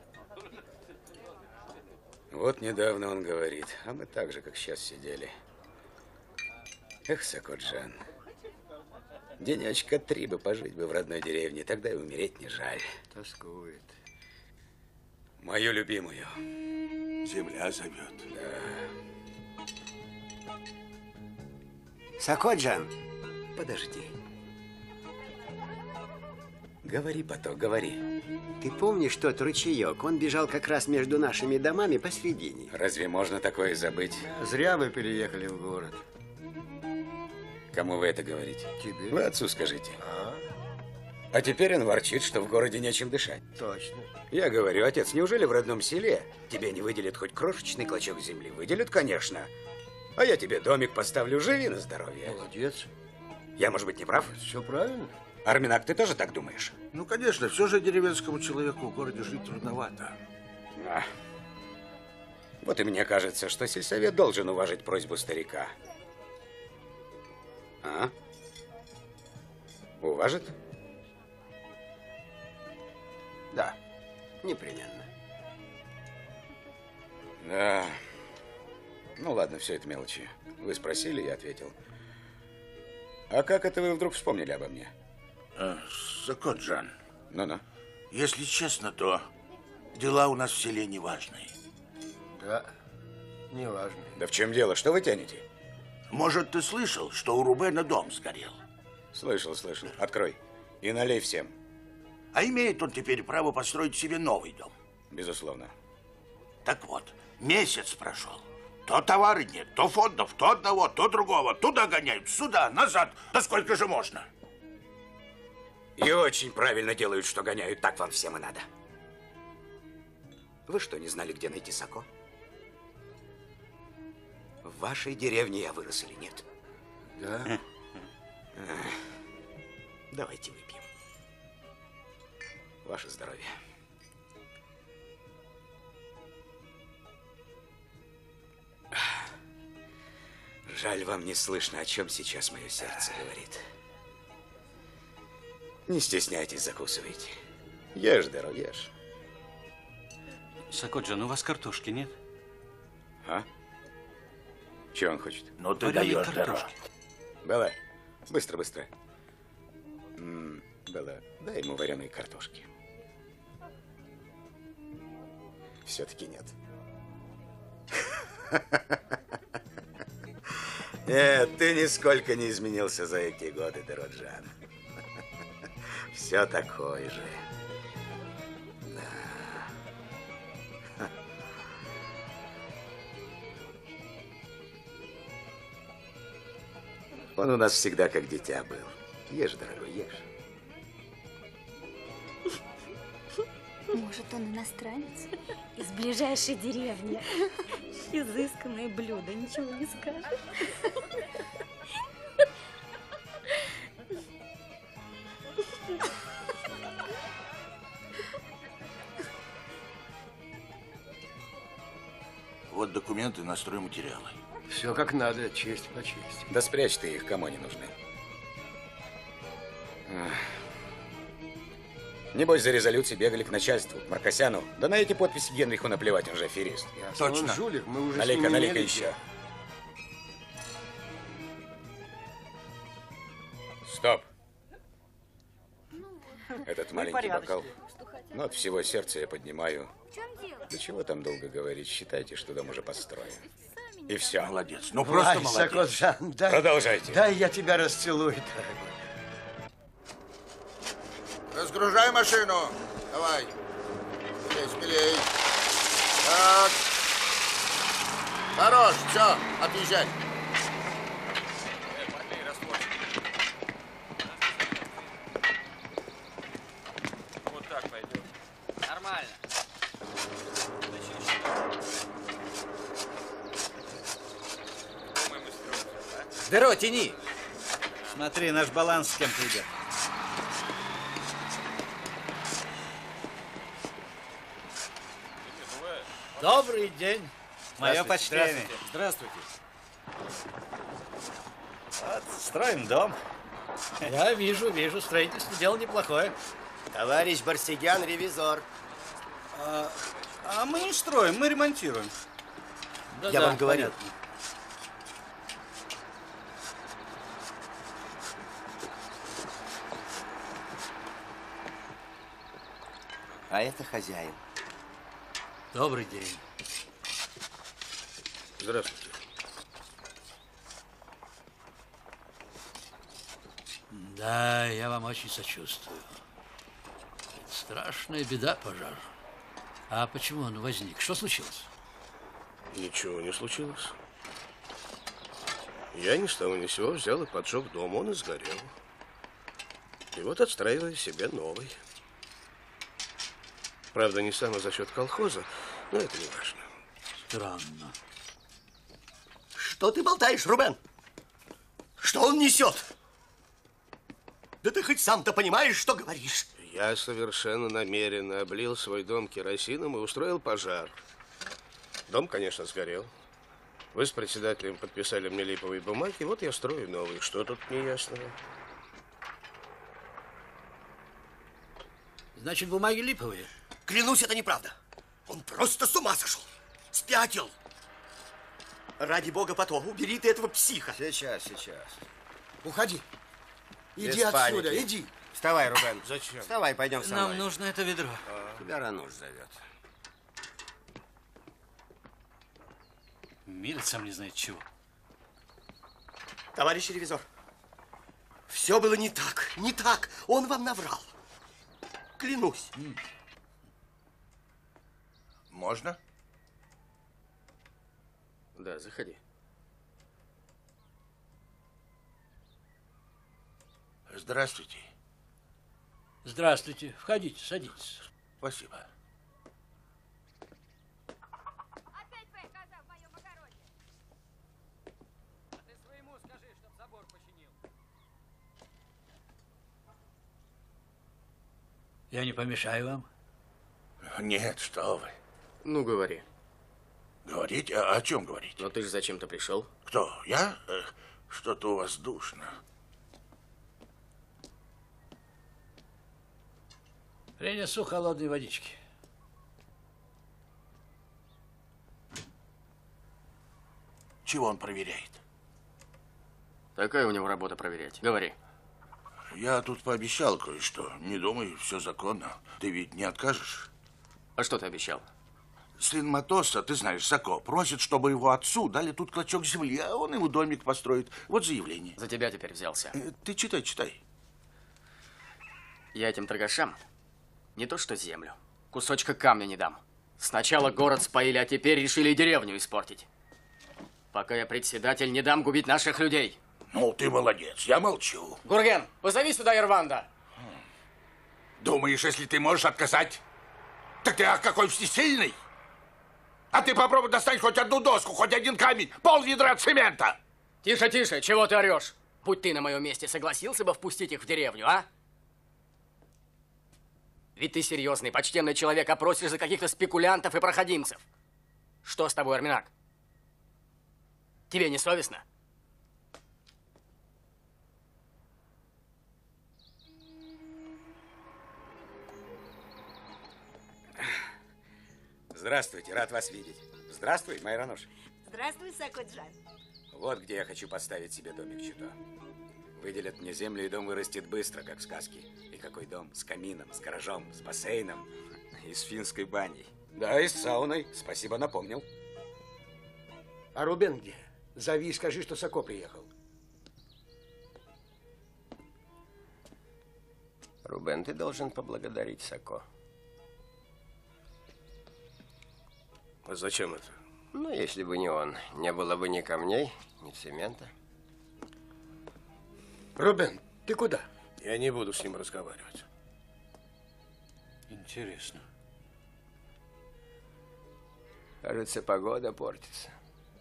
Вот недавно он говорит, а мы так же, как сейчас сидели. Эх, Сакоджан, денечка три бы пожить бы в родной деревне, тогда и умереть не жаль. Тоскует. Мою любимую. Земля зовет. Да. Сакоджан. Подожди. Говори, потом, говори. Ты помнишь тот ручеек? Он бежал как раз между нашими домами посредине. Разве можно такое забыть? Зря вы переехали в город. Кому вы это говорите? Тебе. Вы отцу скажите. А? А теперь он ворчит, что в городе нечем дышать. Точно. Я говорю, отец, неужели в родном селе тебе не выделят хоть крошечный клочок земли? Выделят, конечно. А я тебе домик поставлю, живи на здоровье. Молодец. Я, может быть, не прав? Все правильно. Арминак, ты тоже так думаешь? Ну, конечно, все же деревенскому человеку в городе жить трудновато. А. Вот и мне кажется, что сельсовет должен уважить просьбу старика. А? Уважит? Да, непременно. Да. Ну ладно, все это мелочи. Вы спросили, я ответил. А как это вы вдруг вспомнили обо мне? А, Сакоджан. Ну-ну. Если честно, то дела у нас в селе неважные. Да, неважные. Да в чем дело? Что вы тянете? Может, ты слышал, что у Рубена дом сгорел? Слышал, слышал. Открой. И налей всем. А имеет он теперь право построить себе новый дом? Безусловно. Так вот, месяц прошел. То товары нет, то фондов, то одного, то другого. Туда гоняют, сюда, назад. Да сколько же можно? И очень правильно делают, что гоняют. Так вам всем и надо. Вы что, не знали, где найти Сако? В вашей деревне я вырос или нет? Да. Давайте выпьем. Ваше здоровье. Жаль, вам не слышно, о чем сейчас мое сердце говорит. Не стесняйтесь, закусывайте. Ешь, Деро, ешь. Сакоджан, у вас картошки нет? А? Чего он хочет? Ну ты Вареной даешь, Деро. картошки. Белла, быстро, быстро. М, Белла, дай ему вареной картошки. Все-таки нет. Нет, ты нисколько не изменился за эти годы, Дероджан. Все такой же. Да. Он у нас всегда как дитя был. Ешь, дорогой, ешь. Может, он иностранец? Из ближайшей деревни. Изысканное блюдо, ничего не скажешь. Вот документы на стройматериалы. Все как надо, честь по чести. Да спрячь ты их, кому они нужны. Небось, за резолюцией бегали к начальству, к Маркосяну. Да на эти подписи Генриху наплевать, он же аферист. Точно. Он жулик, мы уже Налей-ка, с ним налей-ка имели еще. дело. Стоп. Этот Ну и маленький бокал. порядочки. Ну, от всего сердца я поднимаю. В чем дело? Да чего там долго говорить? Считайте, что дом уже построен. И все. Молодец. Ну, просто Ай, молодец. Сакоджан, дай, Продолжайте. Дай я тебя расцелую, дорогой. Разгружай машину. Давай. Смелей, смелей. Так. Хорош, все, отъезжай. Вот так пойдет. Нормально. Деро, тяни. Смотри, наш баланс с кем-то идет. Добрый день. Мое Здравствуйте. почтение. Здравствуйте. Вот, строим дом. Я вижу, вижу, строительство дело неплохое. Товарищ Барсегян, ревизор. А, а мы не строим, мы ремонтируем. Да, Я да, вам говорю. понятно. А это хозяин. Добрый день. Здравствуйте. Да, я вам очень сочувствую. Это страшная беда, пожар. А почему он возник? Что случилось? Ничего не случилось. Я ни с того ни с сего взял и поджег дом, он и сгорел. И вот отстраиваю себе новый. Правда, не сам, а за счет колхоза, но это не важно. Странно. Что ты болтаешь, Рубен? Что он несет? Да ты хоть сам-то понимаешь, что говоришь? Я совершенно намеренно облил свой дом керосином и устроил пожар. Дом, конечно, сгорел. Вы с председателем подписали мне липовые бумаги, вот я строю новый. Что тут неясного? Значит, бумаги липовые? Клянусь, это неправда. Он просто с ума сошел. Спятил. Ради бога, потом убери ты этого психа. Сейчас, сейчас. Уходи. Без Иди отсюда, паники. иди. Вставай, Рубен. Зачем? Вставай, пойдем со мной. Нам нужно это ведро. Тебя Рануш зовет. Мирит сам не знает чего. Товарищ ревизор, все было не так, не так. Он вам наврал. Клянусь. Можно? Да, заходи. Здравствуйте. Здравствуйте. Входите, садитесь. Спасибо. Опять твоя коза в моем огороде. А ты своему скажи, чтоб забор починил. Я не помешаю вам? Нет, что вы. Ну, говори. Говорить? А о чем говорить? Но ты же зачем-то пришел. Кто? Я? Э, Что-то у вас душно. Принесу холодной водички. Чего он проверяет? Такая у него работа проверять. Говори. Я тут пообещал кое-что. Не думай, все законно. Ты ведь не откажешь? А что ты обещал? Сын Матоса, ты знаешь, Сако, просит, чтобы его отцу дали тут клочок земли, а он ему домик построит. Вот заявление. За тебя теперь взялся. Э, Ты читай, читай. Я этим торгашам не то что землю, кусочка камня не дам. Сначала город споили, а теперь решили и деревню испортить. Пока я председатель, не дам губить наших людей. Ну, ты молодец, я молчу. Гурген, позови сюда Ирванда. Думаешь, если ты можешь отказать, так ты ах, какой всесильный? А ты попробуй достать хоть одну доску, хоть один камень, пол ведра цемента. Тише, тише, чего ты орешь? Будь ты на моем месте, согласился бы впустить их в деревню, а? Ведь ты серьезный, почтенный человек, а просишь за каких-то спекулянтов и проходимцев. Что с тобой, Арминак? Тебе не совестно? Здравствуйте, рад вас видеть. Здравствуй, Майрануш. Здравствуй, Сакоджан. Вот где я хочу поставить себе домик Чито. Выделят мне землю, и дом вырастет быстро, как в сказке. И какой дом? С камином, с гаражом, с бассейном и с финской баней. Да, и с сауной. Спасибо, напомнил. А Рубен где? Зови и скажи, что Сако приехал. Рубен, ты должен поблагодарить Сако. А зачем это? Ну, если бы не он, не было бы ни камней, ни цемента. Рубен, ты куда? Я не буду с ним разговаривать. Интересно. Кажется, погода портится.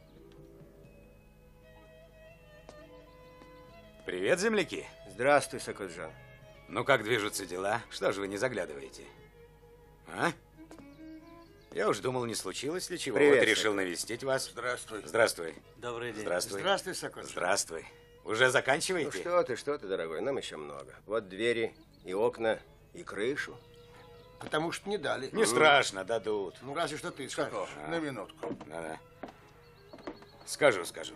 Привет, земляки. Здравствуй, Сакоджан. Ну, как движутся дела? Что же вы не заглядываете? А? Я уж думал, не случилось ли чего. Привет, вот решил Сако. навестить вас. Здравствуй. Здравствуй. Добрый день. Здравствуй. Здравствуй, Сакоджан. Здравствуй. Уже заканчиваете? Ну что ты, что ты, дорогой, нам еще много. Вот двери, и окна, и крышу. Потому что не дали. Не страшно, дадут. Ну, разве что ты скажешь. Сако, на минутку. Да-да. Скажу, скажу.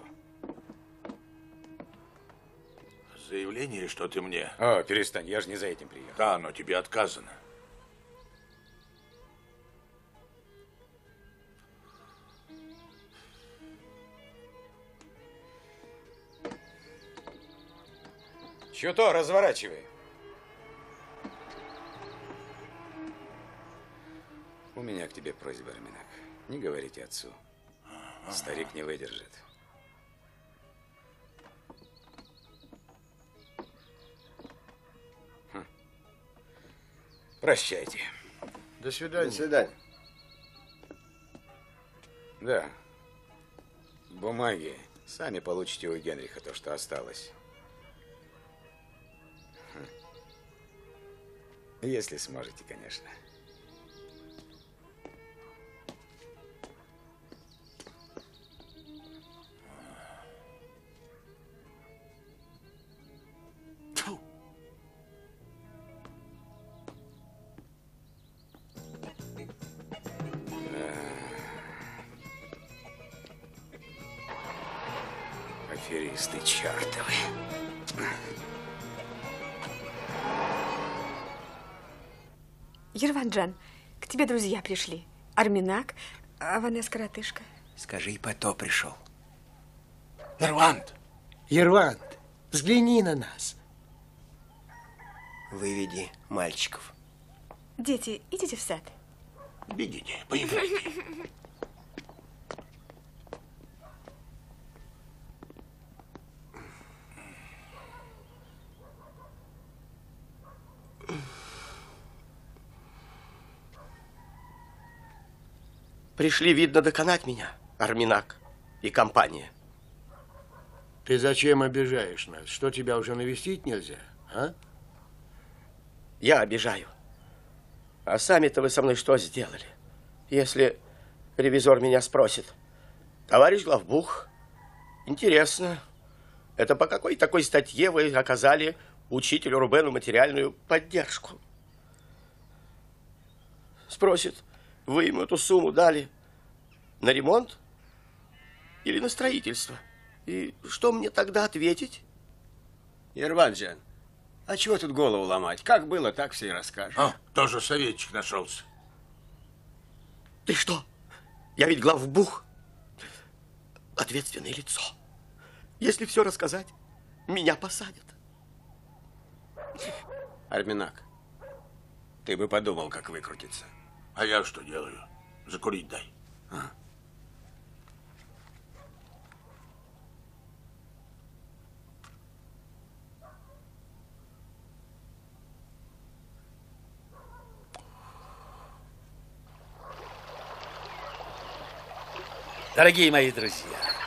Заявление, что ты мне. О, перестань, я же не за этим приехал. Да, но тебе отказано. Чё то, разворачивай. У меня к тебе просьба, Арминак. Не говорите отцу. Старик не выдержит. Хм. Прощайте. До свидания. До свидания. Да. Бумаги. Сами получите у Генриха то, что осталось. Хм. Если сможете, конечно. Аферисты чертовы. Ерванджан, к тебе друзья пришли. Арминак, Аванес-коротышка. Скажи, Пато пришел. Ервант! Ервант, взгляни на нас. Выведи мальчиков. Дети, идите в сад. Бегите, поиграйте. Пришли, видно, доконать меня, Арминак и компания. Ты зачем обижаешь нас? Что, тебя уже навестить нельзя, а? Я обижаю. А сами-то вы со мной что сделали? Если ревизор меня спросит, товарищ главбух, интересно, это по какой такой статье вы оказали учителю Рубену материальную поддержку? Спросит, вы ему эту сумму дали на ремонт или на строительство? И что мне тогда ответить? Ерванджан, а чего тут голову ломать? Как было, так все и расскажешь. А, тоже советчик нашелся. Ты что? Я ведь главбух. Ответственное лицо. Если все рассказать, меня посадят. Арминак, ты бы подумал, как выкрутиться. А я что делаю? Закурить дай. А? Дорогие мои друзья,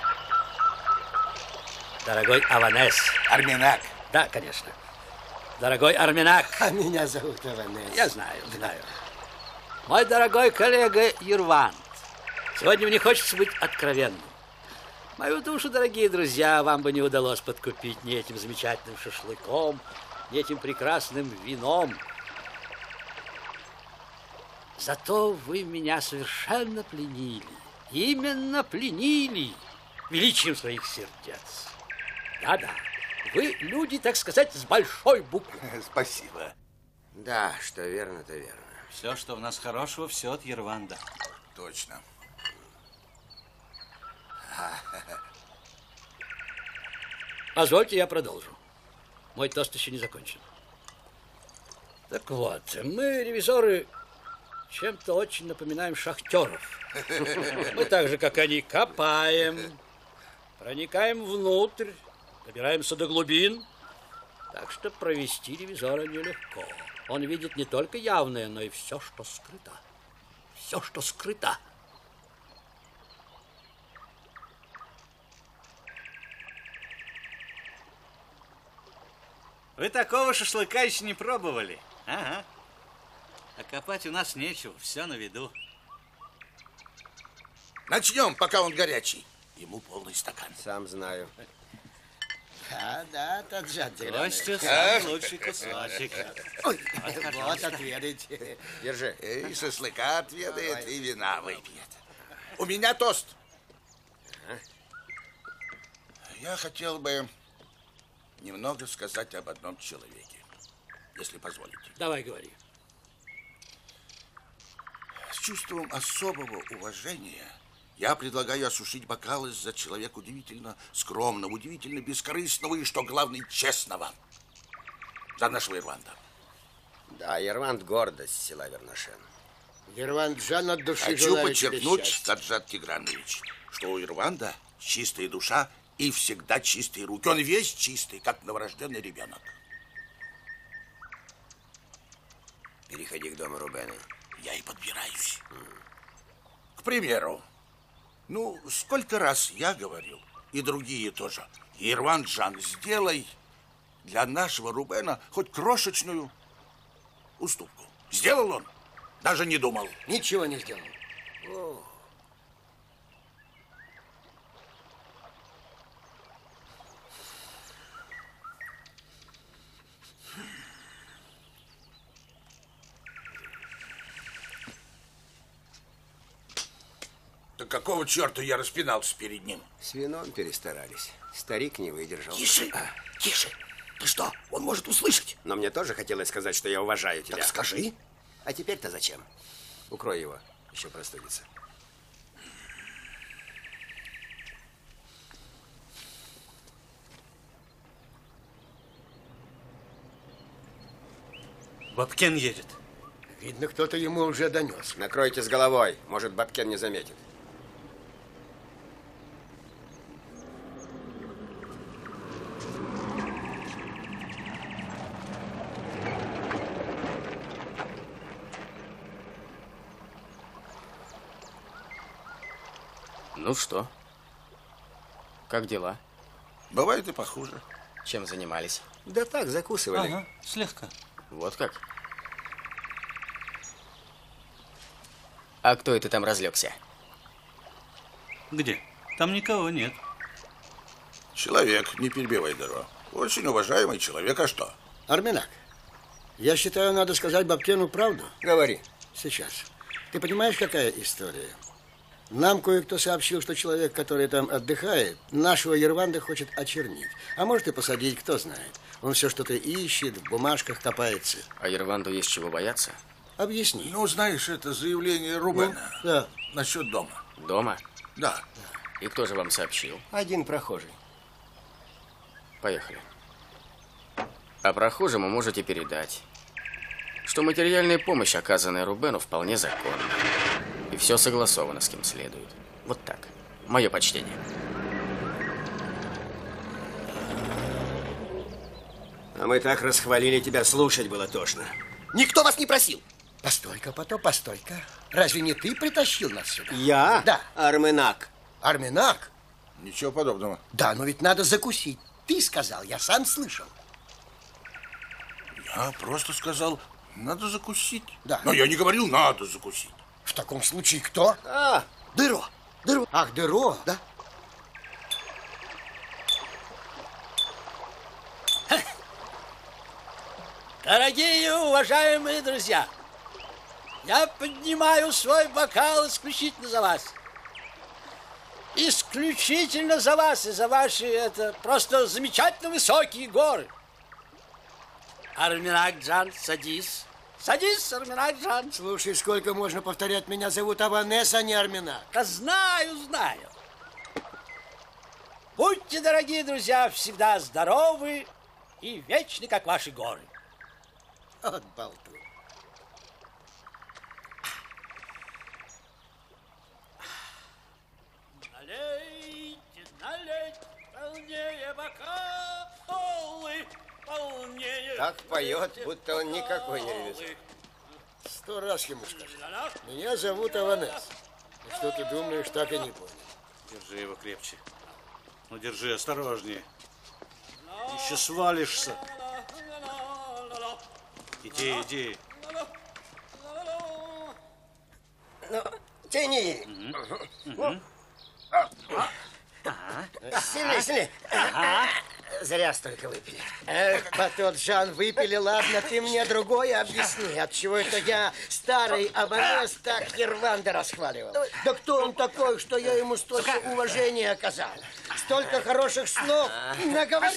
дорогой Аванес. Арминак. Да, конечно. Дорогой Арминак. А меня зовут Аванес. Я знаю, знаю. Мой дорогой коллега Ервант, сегодня мне хочется быть откровенным. Мою душу, дорогие друзья, вам бы не удалось подкупить ни этим замечательным шашлыком, ни этим прекрасным вином. Зато вы меня совершенно пленили. Именно пленили величием своих сердец. Да-да, Вы люди, так сказать, с большой буквы. Спасибо. Да, что верно, то верно. Все, что в нас хорошего, все от Ерванда. Точно. Позвольте, я продолжу. Мой тост еще не закончен. Так вот, мы, ревизоры, чем-то очень напоминаем шахтеров. Мы так же, как они, копаем, проникаем внутрь, добираемся до глубин. Так что провести ревизора нелегко. Он видит не только явное, но и все, что скрыто. Все, что скрыто. Вы такого шашлыка еще не пробовали? Ага. А копать у нас нечего, все на виду. Начнем, пока он горячий. Ему полный стакан. Сам знаю. Да, да, Таджан Костя, самый лучший кусочек. Ой, вот, отведайте. Держи. И шашлыка отведает, и вина выпьет. У меня тост. Я хотел бы немного сказать об одном человеке, если позволите. Давай, говори. С чувством особого уважения я предлагаю осушить бокалы за человека удивительно скромного, удивительно бескорыстного и, что главное, честного. За нашего Ерванда. Да, Ерванд — гордость села Вернашен. Ерванд Жан от души Хочу желает тебе подчеркнуть, счастья. Таджат Тигранович, что у Ерванда чистая душа и всегда чистые руки. Он весь чистый, как новорожденный ребенок. Переходи к дому Рубена. Я и подбираюсь. К примеру, ну, сколько раз я говорил, и другие тоже, Ерванд Жан, сделай для нашего Рубена хоть крошечную уступку. Сделал он? Даже не думал. Ничего не сделал. О. Да какого черта я распинался перед ним? С вином перестарались. Старик не выдержал. Тише, тише. Ты что, он может услышать? Но мне тоже хотелось сказать, что я уважаю тебя. Так скажи. А теперь-то зачем? Укрой его, еще простудится. Бабкен едет. Видно, кто-то ему уже донес. Накройте с головой, может, Бабкен не заметит. Ну что? Как дела? Бывает и похуже. Чем занимались? Да так, закусывали. Ага, слегка. Вот как? А кто это там разлегся? Где? Там никого нет. Человек, не перебивай дорогу. Очень уважаемый человек, а что? Арменак, я считаю, надо сказать Бабкену правду. Говори. Сейчас. Ты понимаешь, какая история? Нам кое-кто сообщил, что человек, который там отдыхает, нашего Ерванда хочет очернить. А может и посадить, кто знает. Он все что-то ищет, в бумажках копается. А Ерванду есть чего бояться? Объясни. Ну, знаешь, это заявление Рубена. Ну, да. Насчет дома. Дома? Да. И кто же вам сообщил? Один прохожий. Поехали. А прохожему можете передать, что материальная помощь, оказанная Рубену, вполне законна. И все согласовано с кем следует. Вот так. Мое почтение. А мы так расхвалили тебя, слушать было тошно. Никто вас не просил. Постой-ка, потом, постой-ка. Разве не ты притащил нас сюда? Я? Да. Арменак. Арменак? Ничего подобного. Да, но ведь надо закусить. Ты сказал, я сам слышал. Я просто сказал, надо закусить. Да. Но я не говорил, надо закусить. В таком случае кто? А, Дыро. Дыро. Ах, Дыро, да? Дорогие уважаемые друзья, я поднимаю свой бокал исключительно за вас. исключительно за вас и за ваши, это, просто замечательно высокие горы. Арминак-джан, садись. Садись, Арминак-джан. Слушай, сколько можно повторять, меня зовут Аванес, а не Арминак. Да знаю, знаю. Будьте, дорогие друзья, всегда здоровы и вечны, как ваши горы. Вот болтун. Налейте, налейте, полнее бока, полы, полнее. Так поет, будто он никакой не ревизор. Сто раз ему скажу. Меня зовут Аванес. И что ты думаешь, так и не понял. Держи его крепче. Ну, держи, осторожнее. Еще свалишься. Иди, иди. Ну, тяни. Угу. Сильнее, сильнее. Зря столько выпили. Эх, Батон-Джан, выпили, ладно, ты мне другое объясни. Отчего это я, старый Аванес, так Ерванда расхваливал? Да кто он такой, что я ему столько уважения оказал? Столько хороших слов наговорил.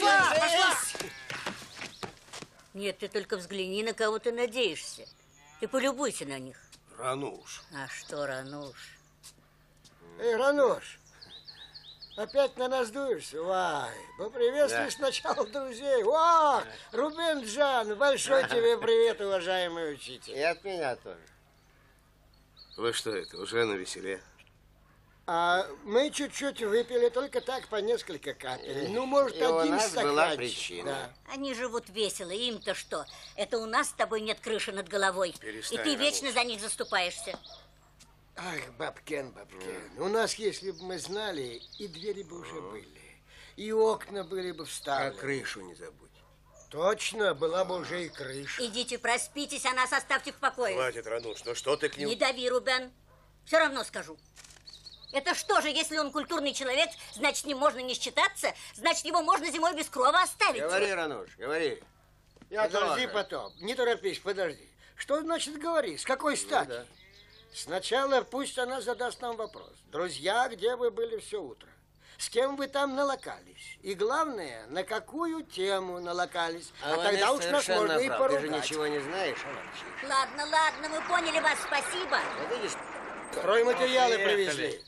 Нет, ты только взгляни, на кого ты надеешься. Ты полюбуйся на них. Рануш. А что, Рануш? Эй, Рануш, опять на нас дуешься? Вай, поприветствуй Да. сначала друзей. О, Рубен-Джан, большой тебе привет, уважаемый учитель. И от меня тоже. Вы что это, уже навеселе? А мы чуть-чуть выпили, только так, по несколько капель. Ну, может, И у один нас была стаканчик. причина. Да. Они живут весело, им-то что? Это у нас с тобой нет крыши над головой. Перестань, И ты Рануш. вечно за них заступаешься. Ах, Бабкен, Бабкен, у нас, если бы мы знали, и двери бы уже были, и окна были бы вставлены. А крышу не забудь. Точно, была бы уже и крыша. Идите проспитесь, а нас оставьте в покое. Хватит, Рануш, ну что ты к нему... Не дави, Рубен. Все равно скажу. Это что же, если он культурный человек, значит, с ним можно не считаться, значит, его можно зимой без крова оставить. Говори, Рануш, говори. Я Подожди тоже. потом, не торопись, подожди. Что значит говори? С какой стати? Ну, да. Сначала пусть она задаст нам вопрос. Друзья, где вы были все утро? С кем вы там налокались? И главное, на какую тему налокались? А, А тогда уж нас совершенно можно и прав. поругать. Ты же ничего не знаешь, а молчишь. Ладно, ладно, мы поняли вас, спасибо. Видишь, стройматериалы Поехали. привезли.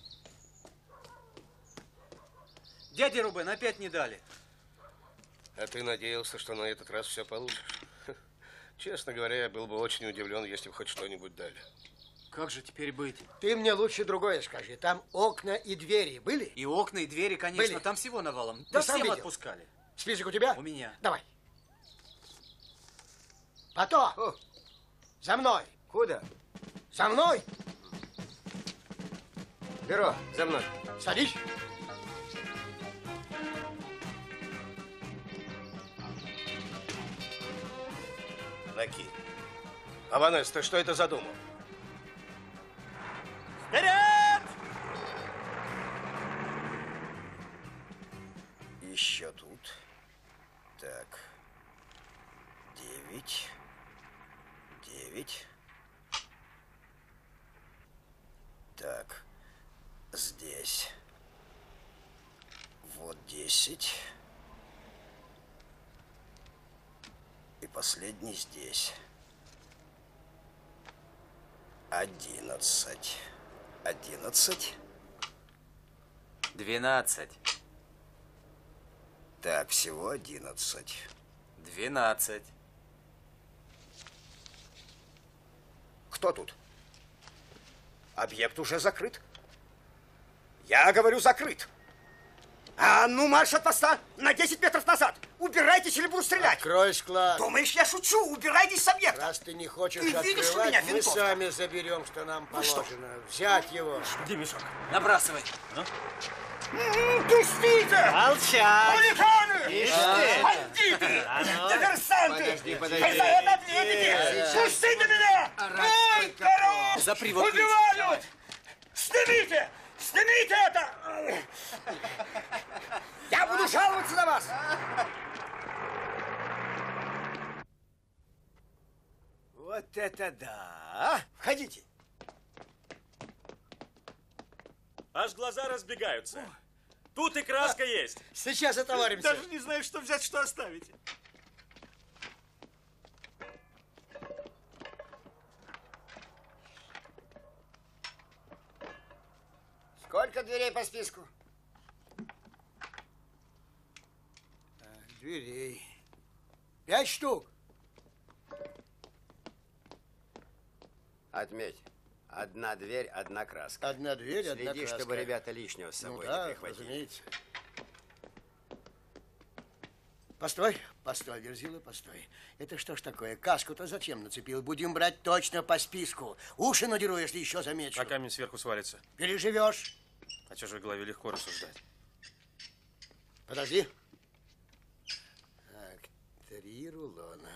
Дядя Рубен, опять не дали. А ты надеялся, что на этот раз все получишь? Честно говоря, я был бы очень удивлен, если бы хоть что-нибудь дали. Как же теперь быть? Ты мне лучше другое скажи. Там окна и двери были? И окна, и двери, конечно. Были. Там всего навалом. Да Мы сам всем видел. отпускали. Список у тебя? У меня. Давай. Пато! За мной! Куда? За мной! Бюро, за мной. Садись. Лаки. Аванес, ты что это задумал? Вперед! Еще тут. Так. Девять. Девять. Так. Здесь. Вот десять. И последний здесь. Одиннадцать. Одиннадцать. Двенадцать. Так, всего одиннадцать. Двенадцать. Кто тут? Объект уже закрыт. Я говорю, закрыт. А ну, марш от поста на десять метров назад. Убирайтесь или буду стрелять. Открой склад. Думаешь, я шучу? Убирайтесь с объекта. Раз ты не хочешь Ты видишь, у открывать, меня мы винтовка. сами заберем, что нам Ну что? положено. Взять его. Где мешок? Набрасывай. Ну? Пустите! Молчать! Хулиганы! Ишь ты! Бандиты! А ну? Диверсанты! Подожди, подожди. Вы за это ответите! Пустите меня! Эй, коров! Запри вот ключ. Убивают! Снимите! Снимите это! Я буду жаловаться на вас! Вот это да! Входите! Аж глаза разбегаются. Тут и краска есть. Сейчас отоваримся. Даже не знаю, что взять, что оставить. Сколько дверей по списку? Дверей. Пять штук. Отметь. Одна дверь, одна краска. Одна дверь, Следи, одна краска. чтобы ребята лишнего с собой ну, да, не прихватили. Разумеется. Постой, постой, Верзила, постой. Это что ж такое? Каску-то зачем нацепил? Будем брать точно по списку. Уши надеру, если еще замечу. А камень сверху свалится. Переживешь. А что же в голове легко рассуждать? Подожди. Так, три рулона.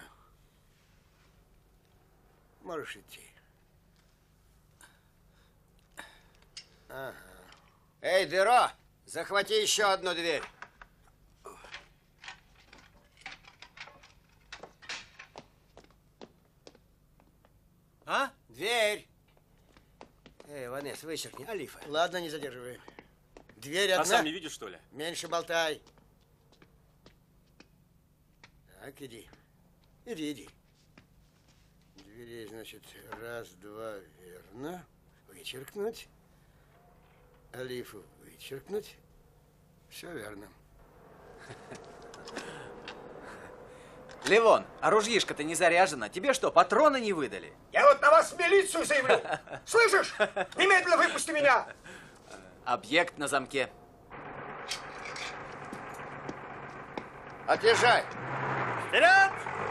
Можешь идти. Ага. Эй, Деро, захвати еще одну дверь. А? Дверь. Эй, Ванес, вычеркни. Алифа. Ладно, не задерживай. Дверь А одна. сам не видишь, что ли? Меньше болтай. Так, иди. Иди, иди. Дверей, значит, раз, два, верно. Вычеркнуть. Алифу вычеркнуть. Все верно. Левон, а ружьишко-то не заряжено. Тебе что, патроны не выдали? Я вот на вас в милицию заявлю. Слышишь? Немедленно выпусти меня. Объект на замке. Отъезжай. Вперед!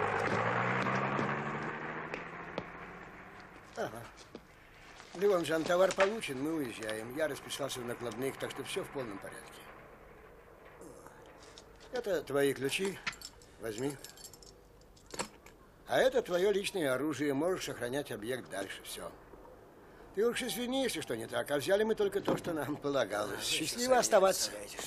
Ага. Левон Жан, товар получен, мы уезжаем. Я расписался в накладных, так что все в полном порядке. Это твои ключи. Возьми. А это твое личное оружие. Можешь сохранять объект дальше. Все. Ты уж извини, если что не так. А взяли мы только то, что нам полагалось. Счастливо оставаться.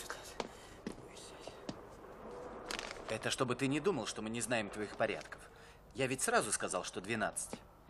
Это чтобы ты не думал, что мы не знаем твоих порядков. Я ведь сразу сказал, что двенадцать.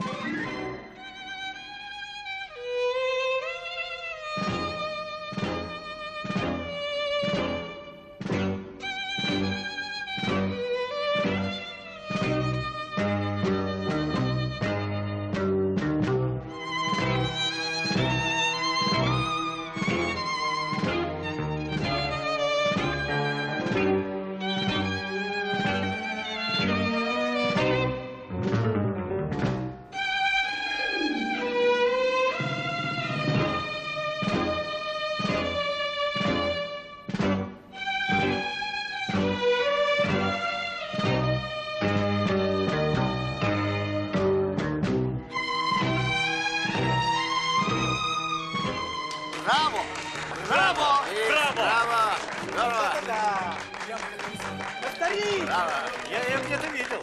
Браво! Браво! Браво! Браво! Да. Повтори! Браво! Я ее где-то видел.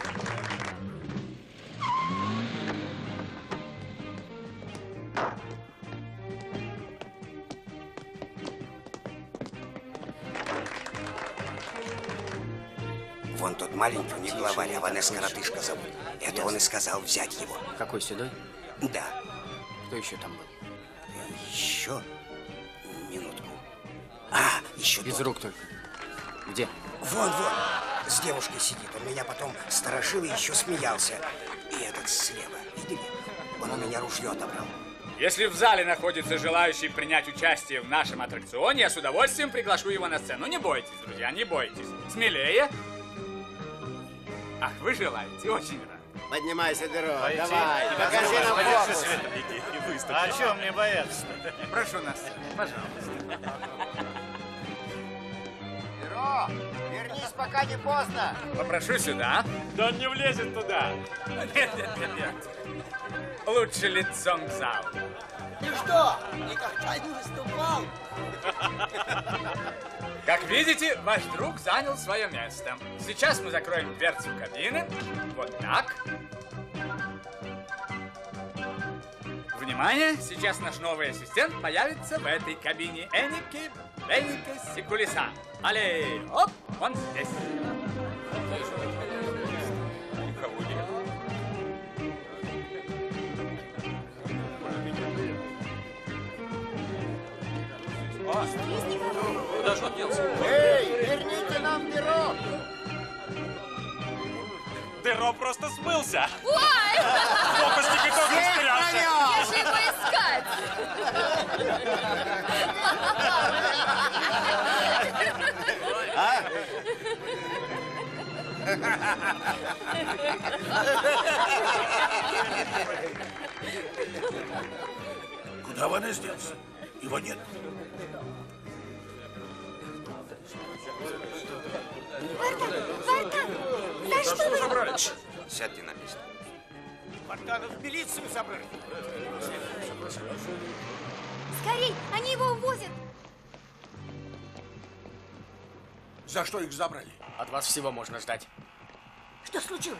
Вон тот маленький, у них главарь, Аванес коротышка зовут. Это он и сказал взять его. Какой, седой? Да. Кто еще там был? Еще минутку. А, еще Без тот. рук только. Где? Вон, вон. С девушкой сидит. Он меня потом сторожил и еще смеялся. И этот слева. Видели? Он у меня ружье отобрал. Если в зале находится желающий принять участие в нашем аттракционе, я с удовольствием приглашу его на сцену. Не бойтесь, друзья, не бойтесь. Смелее. Ах, вы желаете? Очень рад. Поднимайся, Деро. Пойти Давай, и покажи нам возможно, фокус. иди и выступи. А чего мне бояться? Прошу на сцену, пожалуйста. Деро, вернись, пока не поздно. Попрошу сюда. Да он не влезет туда. Нет, нет, нет, нет. Лучше лицом к залу. Ты что, никогда не выступал? Как видите, ваш друг занял свое место. Сейчас мы закроем дверцу кабины. Вот так. Внимание! Сейчас наш новый ассистент появится в этой кабине. Эники, Беники, Сикулиса. Алле, оп, он здесь. Никого нет. Куда же он делся? Эй, верните нам Деро! Деро просто смылся. Ой! Фокусник и тот растерялся. Я же его искать! А? Куда Ванес делся? Его нет. Вартан! За что вы? Забрали. Сядьте на место. Вартана в милицию забрали. Скорей, они его увозят! За что их забрали? От вас всего можно ждать. Что случилось?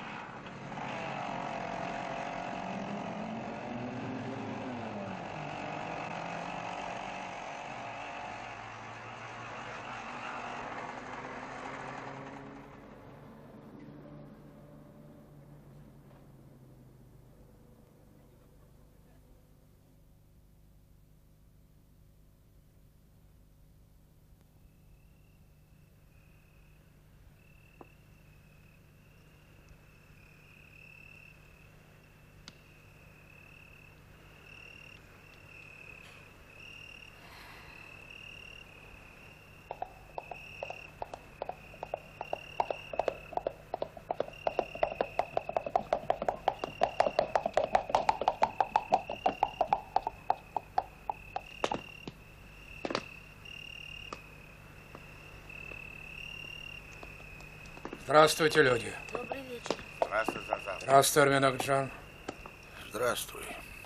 Здравствуйте, люди. Добрый вечер. Здравствуй, Заза. Здравствуй, Арминок Джан. Здравствуй.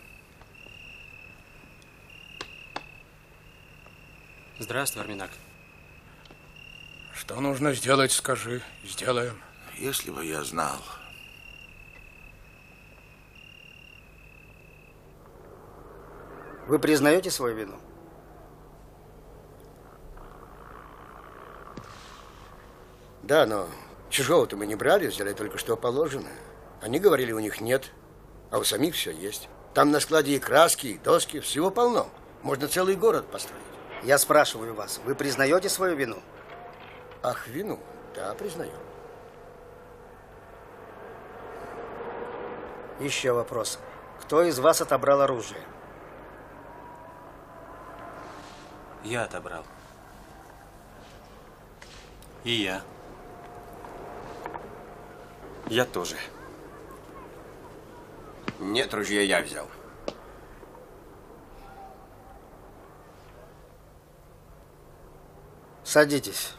Здравствуй, Арминак. Что нужно сделать, скажи. Сделаем. Если бы я знал. Вы признаете свою вину? Да, но чужого-то мы не брали, взяли только что положено. Они говорили, у них нет, а у самих все есть. Там на складе и краски, и доски, всего полно. Можно целый город построить. Я спрашиваю вас, вы признаете свою вину? Ах, вину? Да, признаю. Еще вопрос. Кто из вас отобрал оружие? Я отобрал. И я. Я тоже. Нет, ружье я взял. Садитесь.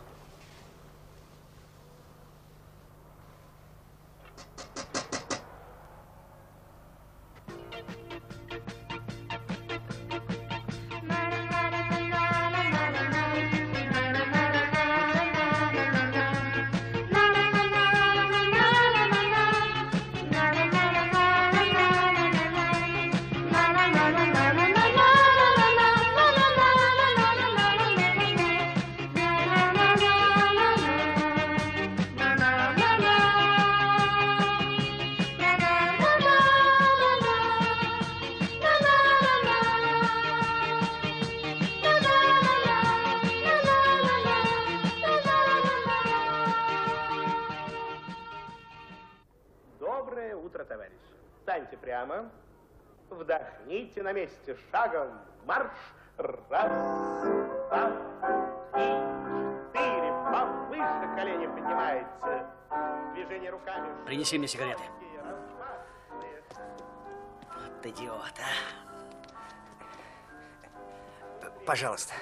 Доброе утро, товарищ. Встаньте прямо. Вдохните на месте. Шагом марш. Раз, два, три, четыре. Повыше колени поднимается. Движение руками. Принеси мне сигареты. Вот идиот, а. Пожалуйста.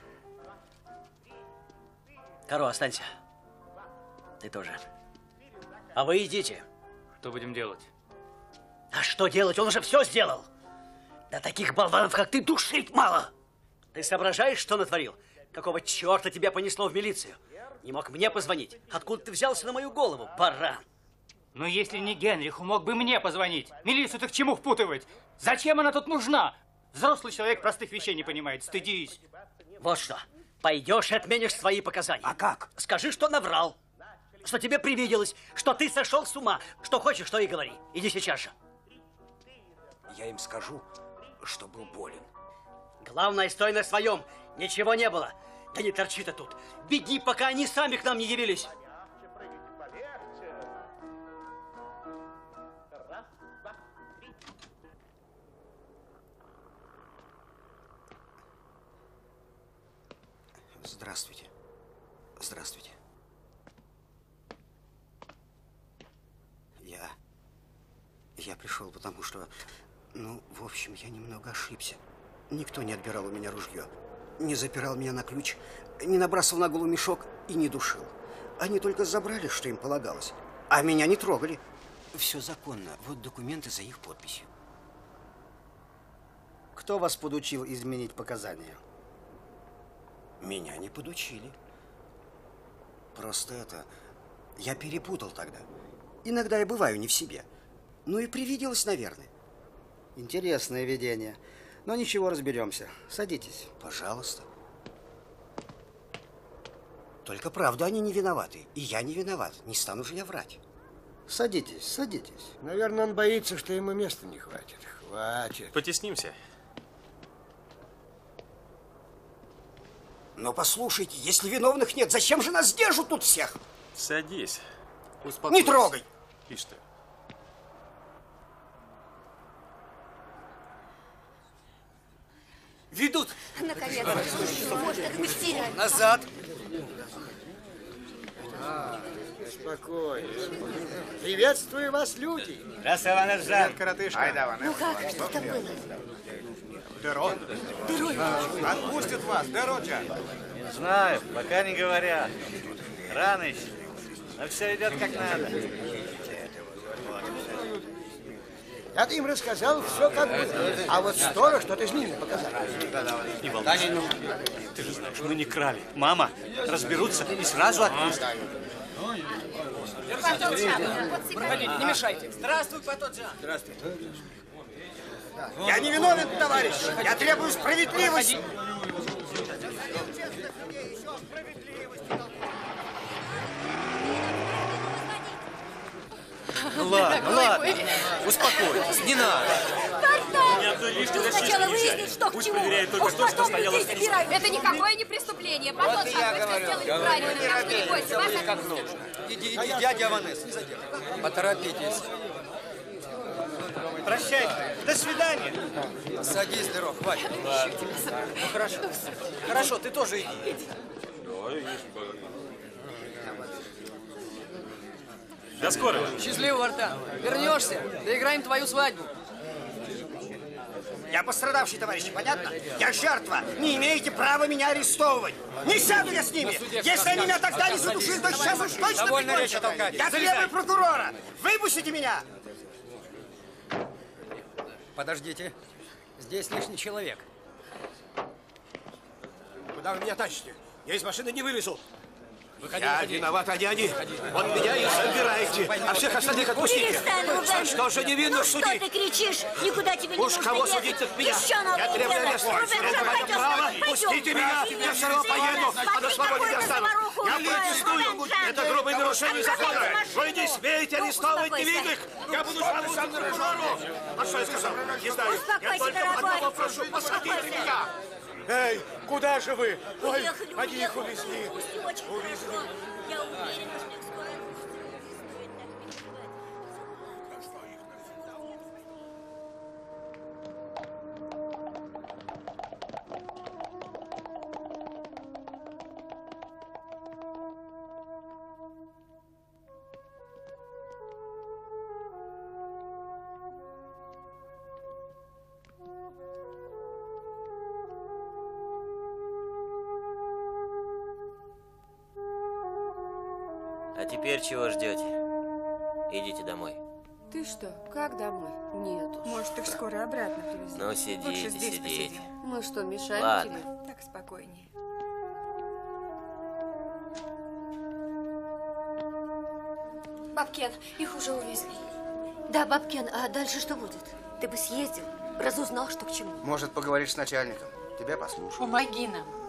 Каро, останься. Ты тоже. А вы идите. Что будем делать? А что делать? Он уже все сделал. Да таких болванов, как ты, душить мало. Ты соображаешь, что натворил? Какого черта тебя понесло в милицию? Не мог мне позвонить? Откуда ты взялся на мою голову, баран? Но если не Генриху, мог бы мне позвонить. Милицию-то к чему впутывать? Зачем она тут нужна? Взрослый человек простых вещей не понимает. Стыдись. Вот что. Пойдешь и отменишь свои показания. А как? Скажи, что наврал. Что тебе привиделось, что ты сошел с ума. Что хочешь, то и говори. Иди сейчас же. Я им скажу, что был болен. Главное, стой на своем Ничего не было. Да не торчи ты тут. Беги, пока они сами к нам не явились. Здравствуйте. Здравствуйте. Я... Я пришел, потому что... Ну, в общем, я немного ошибся. Никто не отбирал у меня ружье, не запирал меня на ключ, не набрасывал на голову мешок и не душил. Они только забрали, что им полагалось, а меня не трогали. Все законно. Вот документы за их подписью. Кто вас подучил изменить показания? Меня не подучили. Просто это... Я перепутал тогда. Иногда я бываю не в себе. Ну и привиделось, наверное. Интересное видение. Но ничего, разберемся. Садитесь. Пожалуйста. Только правда, они не виноваты. И я не виноват. Не стану же я врать. Садитесь, садитесь. Наверное, он боится, что ему места не хватит. Хватит. Потеснимся. Но послушайте, если виновных нет, зачем же нас держат тут всех? Садись. Успокойся. Не трогай. Ишь ты. Ведут. Наконец-то. Может, отпусти. Назад. А, спокойно. Приветствую вас, люди. Здравствуй, Иван коротышка. Айда, Иван. Ну как, что там было? Деро. Деро. Отпустят вас, Дероджа. Не знаю, пока не говорят. Рано еще. Но все идет как надо. Я им рассказал все как было. А вот сторож что-то изменил показал. Не волнуйся. Ты же знаешь, мы не крали. Мама, разберутся и сразу отпустят. Проходите, не мешайте. Здравствуй, Патоджан. Здравствуй. Я не виновен, товарищ. Я требую справедливости. Ладно, ладно. Успокойтесь, не надо. Ну, сначала выяснить, что к чему. Уж потом людей забирают. Это никакое не преступление. Потом Вот и я говорю. правильно. Так что не бойтесь, вас Как нужно. Иди, иди, дядя Аванес. Поторопитесь. Прощайте. До свидания. Садись, Деро, хватит. Ну, хорошо. Хорошо, ты тоже иди. До скорого. Счастливого, Артан. Вернешься, доиграем твою свадьбу. Я пострадавший, товарищи, понятно? Я жертва. Не имеете права меня арестовывать. Не сяду я с ними. Если они меня тогда не задушили, то сейчас уж точно Довольно речи прикончат. толкать. Я требую прокурора. Выпустите меня. Подождите. Здесь лишний человек. Куда вы меня тащите? Я из машины не вылезу. Выходи, Я выходи. виноват, а не они. Вот меня и забираете, а всех остальных отпустите. Перестань ругаться. Что же невинных Ну судить? что ты кричишь? Никуда тебе не Уж нужно кого ехать. судить, так меня. Еще надо Я требую уехать. ареста. Рубен, Это уже мое пойдем. право. Пойдем. Пустите меня. Пойдем. Я все равно поеду, а на свободе не остану. Я протестую. Это грубое нарушение закона. Вы не смеете арестовывать невинных. Я буду жаловаться на прокурору. А что я сказал? Не знаю. Я только одного прошу, посадите меня. Эй, куда же вы? Ой, Уехали, они их уехали. увезли. Пусти, очень хорошо. Я уверена, что их скоро А теперь чего ждете? Идите домой. Ты что, как домой? Нет уж. Может, их скоро обратно привезут. Ну, сидите, Лучше здесь сидите. посидим. Мы что, мешаем Ладно. тебе? Так спокойнее. Бабкен, их уже увезли. Да, Бабкен, а дальше что будет? Ты бы съездил, разузнал, что к чему. Может, поговоришь с начальником? Тебя послушаю. Помоги нам.